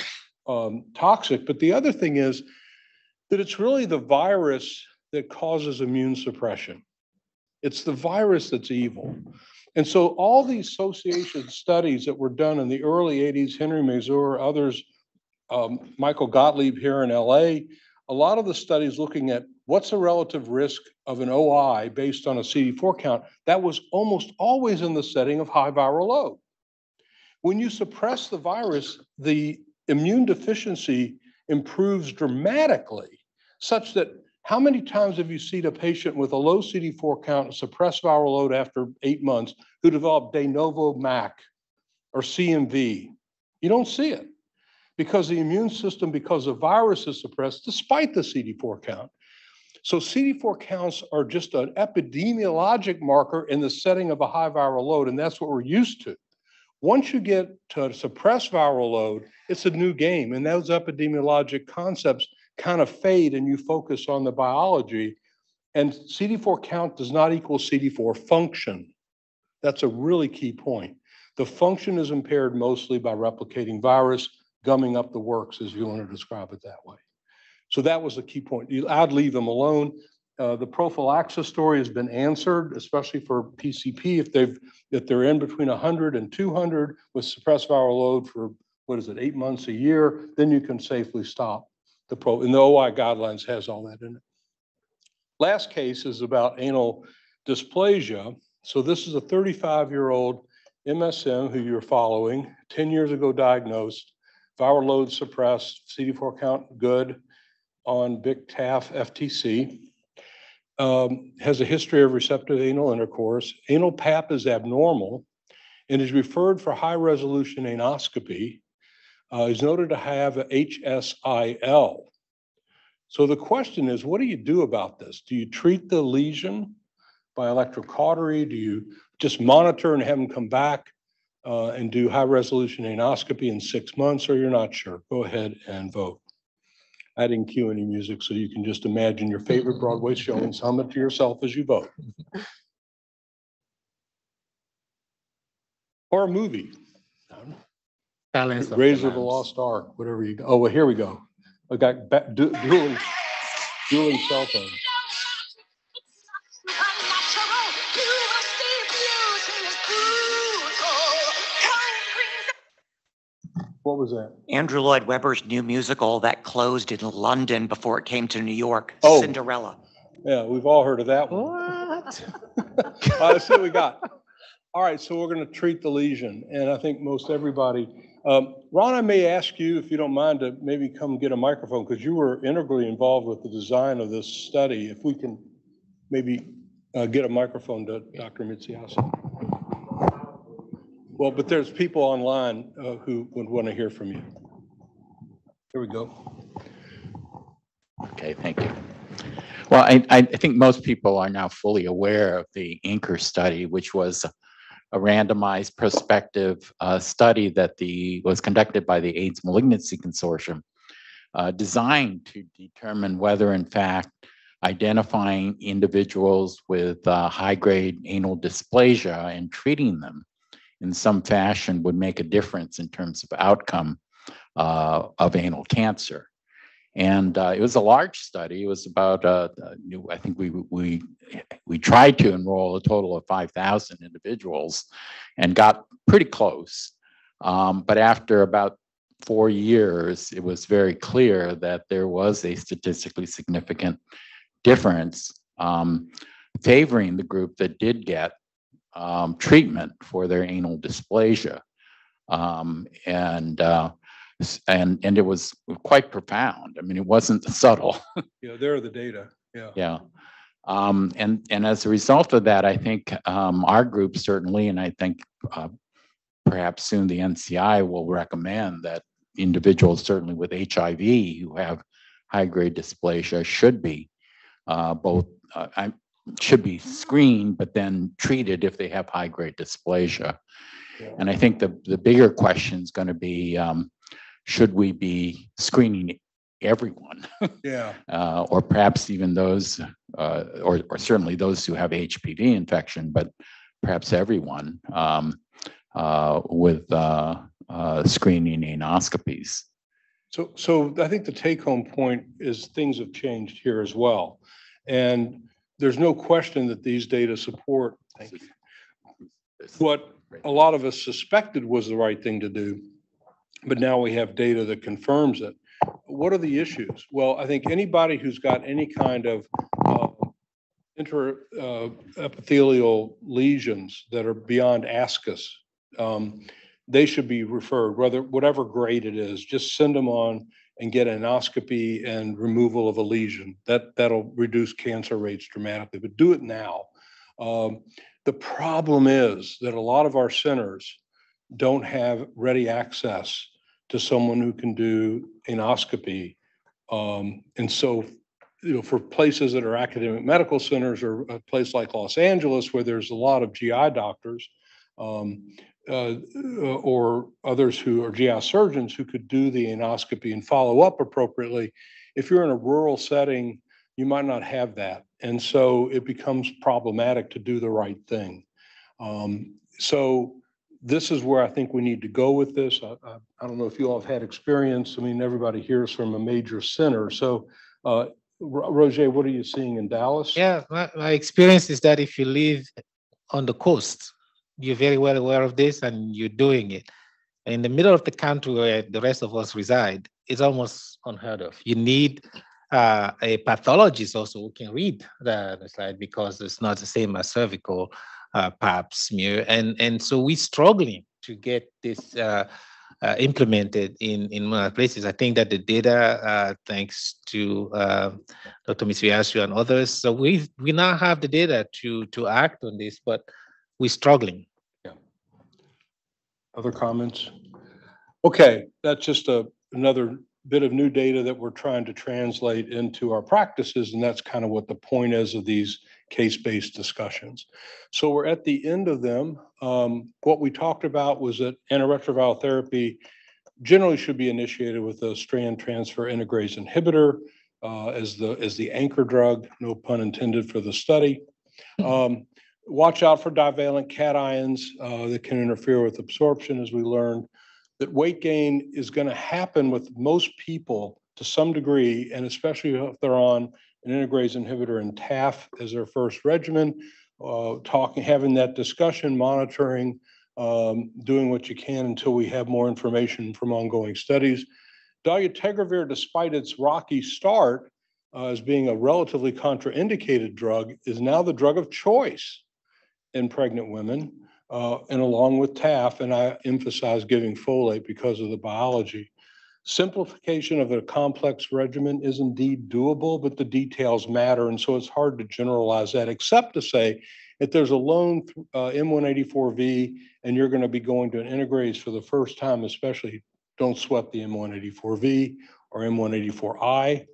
toxic. But the other thing is that it's really the virus that causes immune suppression. It's the virus that's evil. And so all the association studies that were done in the early 80s, Henry Mazur, others, Michael Gottlieb here in LA, a lot of the studies looking at what's the relative risk of an OI based on a CD4 count, that was almost always in the setting of high viral load. When you suppress the virus, the immune deficiency improves dramatically, such that how many times have you seen a patient with a low CD4 count, suppressed viral load after 8 months, who developed de novo MAC or CMV? You don't see it because the immune system, because the virus is suppressed despite the CD4 count. So CD4 counts are just an epidemiologic marker in the setting of a high viral load, and that's what we're used to. Once you get to suppress viral load, it's a new game. And those epidemiologic concepts kind of fade and you focus on the biology. And CD4 count does not equal CD4 function. That's a really key point. The function is impaired mostly by replicating virus, gumming up the works, as you want to describe it that way. So that was the key point. I'd leave them alone. The prophylaxis story has been answered, especially for PCP. If they're in between 100 and 200 with suppressed viral load for, 8 months, a year, then you can safely stop and the OI guidelines has all that in it. Last case is about anal dysplasia. So this is a 35-year-old MSM who you're following, 10 years ago diagnosed, viral load suppressed, CD4 count good on BIC-TAF FTC. Has a history of receptive anal intercourse. Anal pap is abnormal and is referred for high-resolution anoscopy. Is noted to have a HSIL. So the question is, what do you do about this? Do you treat the lesion by electrocautery? Do you just monitor and have them come back and do high-resolution anoscopy in 6 months, or you're not sure? Go ahead and vote. I didn't cue any music, so you can just imagine your favorite Broadway show and hum it to yourself as you vote. Or a movie. Raiders of the Lost Ark, whatever you go. Oh, well, here we go. I got dueling cell phones. What was that? Andrew Lloyd Webber's new musical that closed in London before it came to New York, Oh. Cinderella. Yeah, we've all heard of that one. What? All right, let's see what we got. All right, so we're going to treat the lesion, and I think most everybody. Ron, I may ask you, if you don't mind, to maybe come get a microphone, because you were integrally involved with the design of this study. If we can maybe get a microphone to Dr. Mitziasa. Well, but there's people online who would want to hear from you. Here we go. Okay, thank you. Well, I think most people are now fully aware of the Anchor study, which was a randomized prospective study that was conducted by the AIDS Malignancy Consortium, designed to determine whether, in fact, identifying individuals with high-grade anal dysplasia and treating them in some fashion would make a difference in terms of outcome of anal cancer. And it was a large study. It was about, I think we tried to enroll a total of 5,000 individuals and got pretty close. But after about 4 years, it was very clear that there was a statistically significant difference favoring the group that did get treatment for their anal dysplasia. And it was quite profound. I mean, it wasn't subtle. Yeah, there are the data. Yeah. Yeah. And as a result of that, I think our group certainly, and I think perhaps soon the NCI will recommend that individuals certainly with HIV who have high-grade dysplasia should be should be screened, but then treated if they have high-grade dysplasia. Yeah. And I think the bigger question is going to be, should we be screening everyone? Yeah. Or perhaps even those, or certainly those who have HPV infection, but perhaps everyone with screening anoscopies. So I think the take-home point is things have changed here as well. And there's no question that these data support what a lot of us suspected was the right thing to do. But now we have data that confirms it. What are the issues? Well, I think anybody who's got any kind of epithelial lesions that are beyond ascus, they should be referred, whatever grade it is, just send them on and get endoscopy and removal of a lesion. That'll reduce cancer rates dramatically, but do it now. The problem is that a lot of our centers don't have ready access to someone who can do anoscopy. And so, for places that are academic medical centers or a place like Los Angeles, where there's a lot of GI doctors, or others who are GI surgeons who could do the anoscopy and follow up appropriately. If you're in a rural setting, you might not have that. And so it becomes problematic to do the right thing. So this is where I think we need to go with this. I don't know if you all have had experience. I mean, everybody hears from a major center. So Roger, what are you seeing in Dallas? Yeah, my experience is that if you live on the coast, you're very well aware of this and you're doing it. In the middle of the country where the rest of us reside, it's almost unheard of. You need a pathologist also who can read the slide because it's not the same as cervical pap smear. And so we're struggling to get this implemented in more places. I think that the data, thanks to Dr. Misuyasu and others, so we now have the data to act on this, but we're struggling. Yeah. Other comments? Okay, that's just another bit of new data that we're trying to translate into our practices, and that's kind of what the point is of these case-based discussions. So we're at the end of them. What we talked about was that antiretroviral therapy generally should be initiated with a strand transfer integrase inhibitor as the anchor drug, no pun intended for the study. Watch out for divalent cations that can interfere with absorption, as we learned. That weight gain is going to happen with most people to some degree, and especially if they're on an integrase inhibitor and TAF as their first regimen, having that discussion, monitoring, doing what you can until we have more information from ongoing studies. Dolutegravir, despite its rocky start as being a relatively contraindicated drug, is now the drug of choice in pregnant women, and along with TAF, and I emphasize giving folate because of the biology. Simplification of a complex regimen is indeed doable, but the details matter, and so it's hard to generalize that, except to say if there's a lone M184V and you're going to be going to an integrase for the first time, especially don't sweat the M184V or M184I.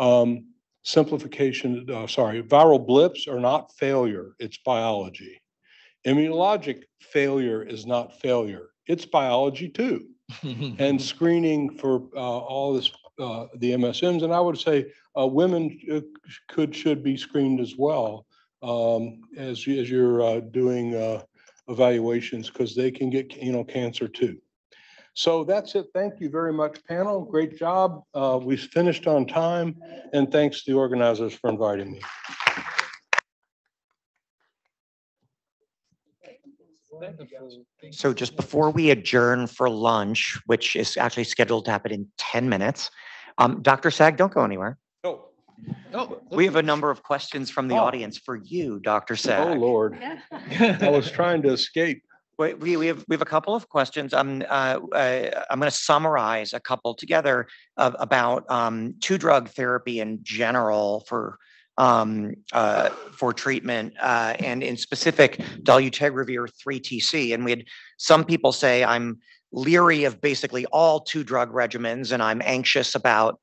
Viral blips are not failure, it's biology. Immunologic failure is not failure, it's biology too. And screening for all this, the MSMs, and I would say women should be screened as well as you're doing evaluations, because they can get cancer too. So that's it. Thank you very much, panel. Great job. We finished on time, and thanks to the organizers for inviting me. So just before we adjourn for lunch, which is actually scheduled to happen in 10 minutes, Dr. Saag, don't go anywhere. Oh, we have a number of questions from the audience for you, Dr. Saag. Oh, Lord. I was trying to escape. We have a couple of questions. I'm going to summarize a couple together about two-drug therapy in general for treatment, and in specific dolutegravir 3TC. And we had some people say, I'm leery of basically all two-drug regimens, and I'm anxious about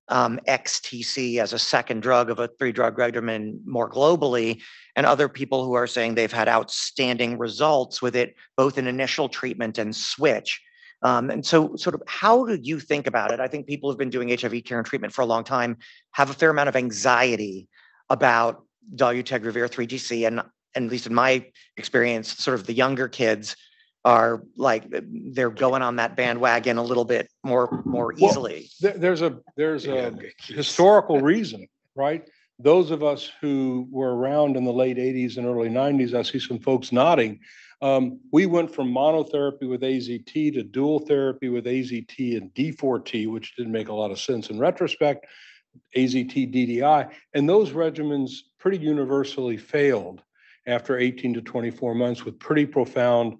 XTC as a second drug of a three-drug regimen more globally, and other people who are saying they've had outstanding results with it, both in initial treatment and switch. And so sort of how do you think about it? I think people who've been doing HIV care and treatment for a long time have a fair amount of anxiety about dolutegravir 3TC, and at least in my experience, sort of the younger kids are like, they're going on that bandwagon a little bit more easily. Well, there's a historical reason, right? Those of us who were around in the late 80s and early 90s, I see some folks nodding. We went from monotherapy with AZT to dual therapy with AZT and D4T, which didn't make a lot of sense in retrospect, AZT DDI, and those regimens pretty universally failed after 18 to 24 months with pretty profound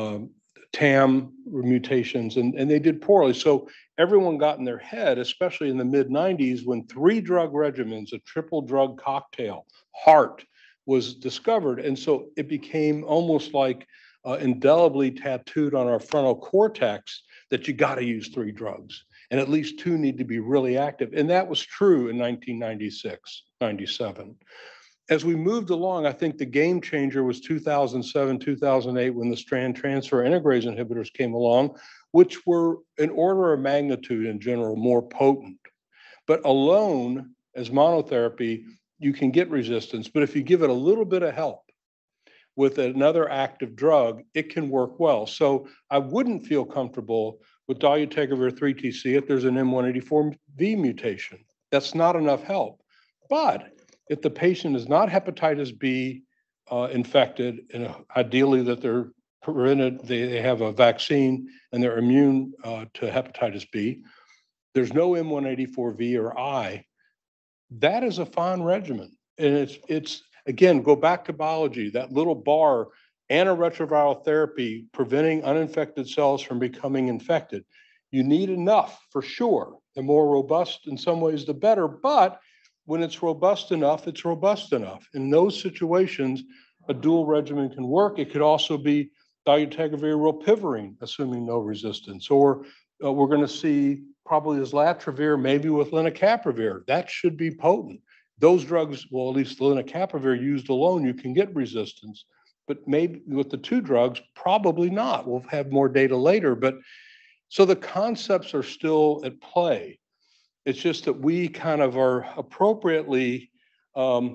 TAM mutations, and they did poorly. So everyone got in their head, especially in the mid-90s, when three-drug regimens, a triple drug cocktail, HART, was discovered. And so it became almost like indelibly tattooed on our frontal cortex that you got to use three drugs, and at least two need to be really active. And that was true in 1996, 97. as we moved along, I think the game changer was 2007, 2008, when the strand transfer integrase inhibitors came along, which were an order of magnitude in general more potent. But alone, as monotherapy, you can get resistance. But if you give it a little bit of help with another active drug, it can work well. So I wouldn't feel comfortable with dolutegravir 3-TC if there's an M184V mutation. That's not enough help. But if the patient is not hepatitis B infected, and ideally that they're prevented, they have a vaccine and they're immune to hepatitis B, there's no M184V or I, that is a fine regimen. And it's again, go back to biology, that little bar, antiretroviral therapy, preventing uninfected cells from becoming infected. You need enough for sure. The more robust in some ways, the better. But when it's robust enough, it's robust enough. In those situations, a dual regimen can work. It could also be dolutegravir rilpivirine, assuming no resistance. Or we're going to see probably islatravir, maybe with lenacapavir. That should be potent. Those drugs, well, at least lenacapavir used alone, you can get resistance. But maybe with the two drugs, probably not. We'll have more data later. But so the concepts are still at play. It's just that we kind of are appropriately, our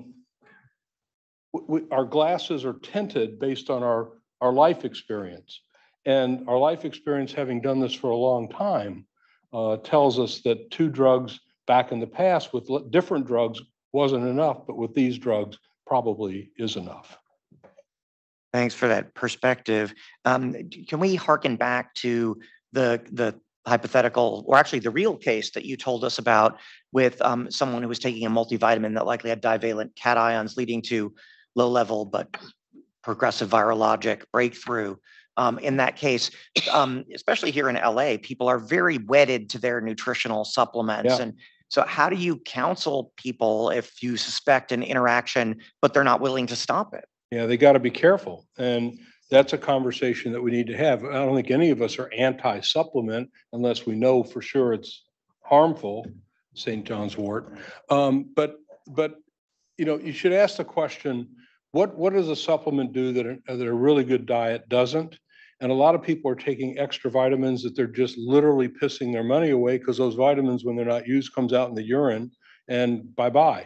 glasses are tinted based on our life experience. And our life experience, having done this for a long time, tells us that two drugs back in the past with different drugs wasn't enough, but with these drugs probably is enough. Thanks for that perspective. Can we hearken back to the hypothetical, or actually the real case that you told us about with someone who was taking a multivitamin that likely had divalent cations leading to low level but progressive virologic breakthrough? In that case, especially here in LA, people are very wedded to their nutritional supplements. Yeah. And so how do you counsel people if you suspect an interaction, but they're not willing to stop it? Yeah, they got to be careful. And that's a conversation that we need to have. I don't think any of us are anti-supplement unless we know for sure it's harmful, St. John's wort. But you know, you should ask the question, what does a supplement do that a really good diet doesn't? And a lot of people are taking extra vitamins that they're just literally pissing their money away, because those vitamins, when they're not used, comes out in the urine and bye-bye.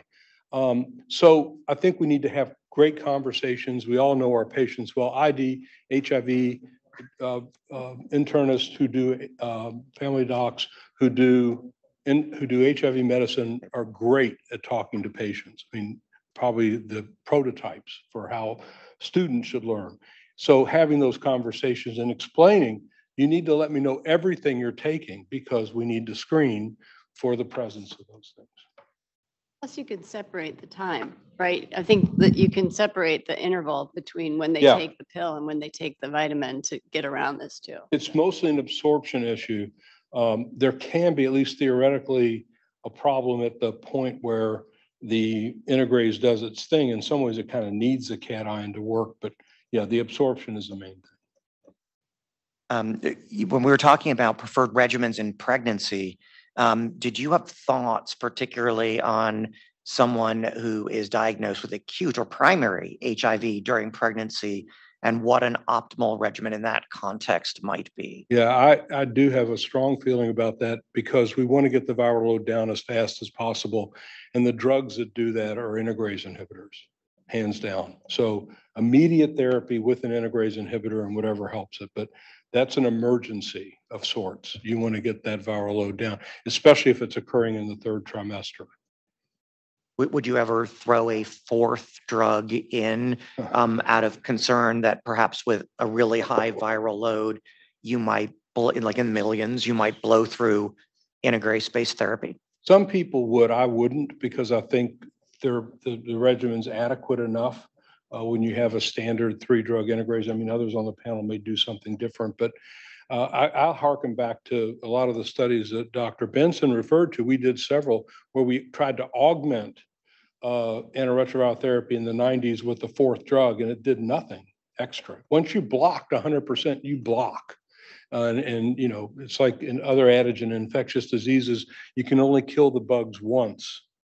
So I think we need to have great conversations. We all know our patients well. ID, HIV, internists who do family docs who do HIV medicine are great at talking to patients. I mean, probably the prototypes for how students should learn. So having those conversations and explaining, you need to let me know everything you're taking, because we need to screen for the presence of those things. Plus, you can separate the time, right? I think that you can separate the interval between when they Yeah. take the pill and when they take the vitamin to get around this too. It's mostly an absorption issue. There can be, at least theoretically, a problem at the point where the integrase does its thing. In some ways, it kind of needs the cation to work, but yeah, the absorption is the main thing. When we were talking about preferred regimens in pregnancy, did you have thoughts particularly on someone who is diagnosed with acute or primary HIV during pregnancy, and what an optimal regimen in that context might be? Yeah, I do have a strong feeling about that, because we want to get the viral load down as fast as possible. And the drugs that do that are integrase inhibitors, hands down. So immediate therapy with an integrase inhibitor and whatever helps it. But that's an emergency of sorts. You want to get that viral load down, especially if it's occurring in the third trimester. Would you ever throw a fourth drug in out of concern that perhaps with a really high viral load, you might, like in millions, you might blow through integrase-based therapy? Some people would, I wouldn't, because I think the regimen's adequate enough when you have a standard 3-drug integrase. I mean, others on the panel may do something different, but I'll harken back to a lot of the studies that Dr. Benson referred to. We did several where we tried to augment antiretroviral therapy in the 90s with the 4th drug, and it did nothing extra. Once you blocked 100%, you block. And you know, it's like in other antigen infectious diseases, you can only kill the bugs once.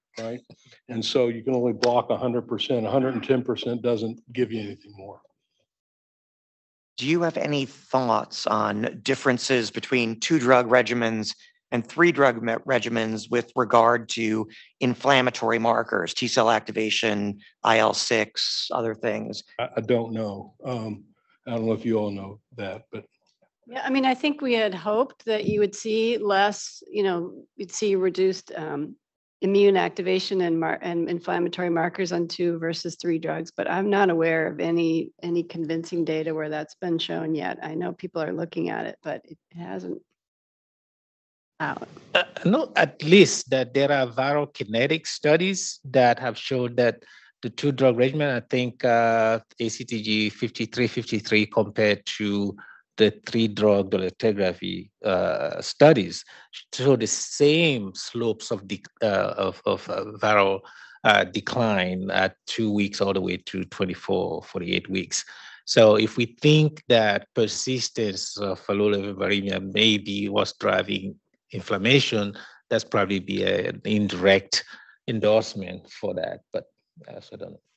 right? And so you can only block 100%. 110% doesn't give you anything more. Do you have any thoughts on differences between 2-drug regimens and 3-drug regimens with regard to inflammatory markers, T cell activation, IL-6, other things? I don't know. I don't know if you all know that, but. Yeah, I mean, I think we had hoped that you would see less, you'd see reduced immune activation and inflammatory markers on 2 versus 3 drugs, but I'm not aware of any convincing data where that's been shown yet. I know people are looking at it, but it hasn't out. No, at least that there are viral kinetic studies that have showed that the 2-drug regimen, I think ACTG 5353 compared to the 3-drug dolutegravir studies show the same slopes of viral decline at 2 weeks all the way to 24, 48 weeks. So if we think that persistence of a low-level viremia maybe was driving inflammation, that's probably be an indirect endorsement for that, but I also don't know.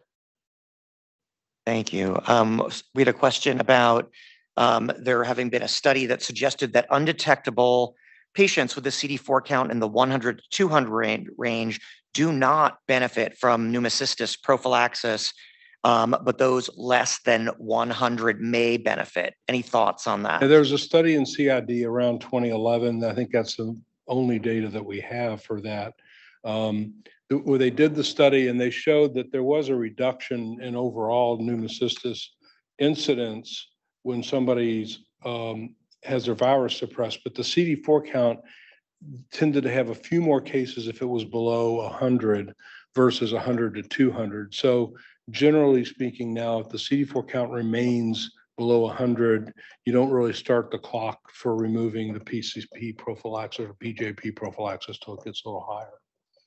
Thank you. We had a question about there having been a study that suggested that undetectable patients with a CD4 count in the 100 to 200 range do not benefit from pneumocystis prophylaxis, but those less than 100 may benefit. Any thoughts on that? There's a study in CID around 2011. I think that's the only data that we have for that. Where they did the study and they showed that there was a reduction in overall pneumocystis incidence when somebody's has their virus suppressed, but the CD4 count tended to have a few more cases if it was below 100 versus 100 to 200. So generally speaking now, if the CD4 count remains below 100, you don't really start the clock for removing the PCP prophylaxis or PJP prophylaxis till it gets a little higher.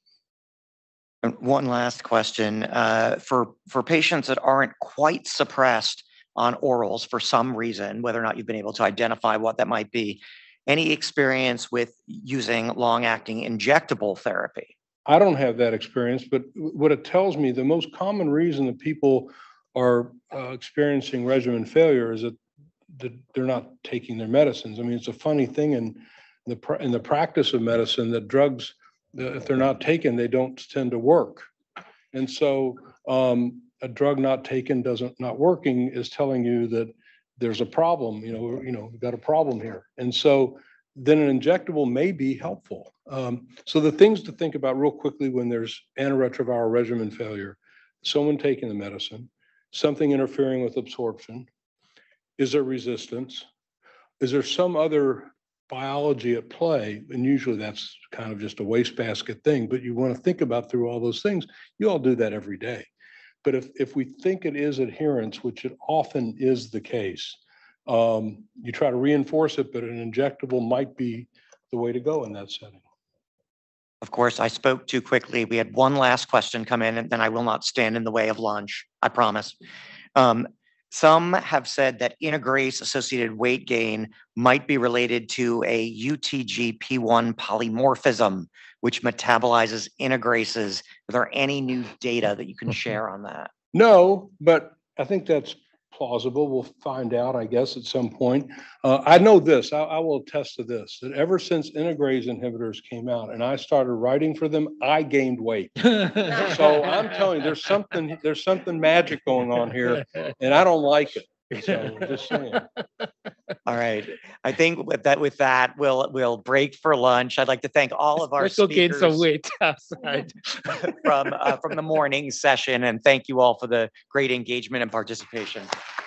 And one last question. For patients that aren't quite suppressed on orals for some reason, whether or not you've been able to identify what that might be, any experience with using long-acting injectable therapy? I don't have that experience, but what it tells me, the most common reason that people are experiencing regimen failure is that they're not taking their medicines. I mean, it's a funny thing in the practice of medicine that drugs, if they're not taken, they don't tend to work. And so a drug not taken not working is telling you that there's a problem, we've got a problem here. And so then an injectable may be helpful. So the things to think about real quickly when there's antiretroviral regimen failure, someone taking the medicine, something interfering with absorption, is there resistance? Is there some other biology at play? And usually that's kind of just a wastebasket thing, but you want to think about through all those things. You all do that every day. But if we think it is adherence, which it often is the case, you try to reinforce it, but an injectable might be the way to go in that setting. Of course, I spoke too quickly. We had one last question come in, and then I will not stand in the way of lunch. I promise. Some have said that integrase-associated weight gain might be related to a UTG-P1 polymorphism, which metabolizes integrases. Are there any new data that you can share on that? No, but I think that's plausible. We'll find out, I guess, at some point. I know this, I will attest to this, that ever since integrase inhibitors came out and I started writing for them, I gained weight. So I'm telling you, there's something magic going on here, and I don't like it. So just saying. All right. I think with that, we'll break for lunch. I'd like to thank all of our Let's go gain speakers some weight outside. from the morning session, and thank you all for the great engagement and participation.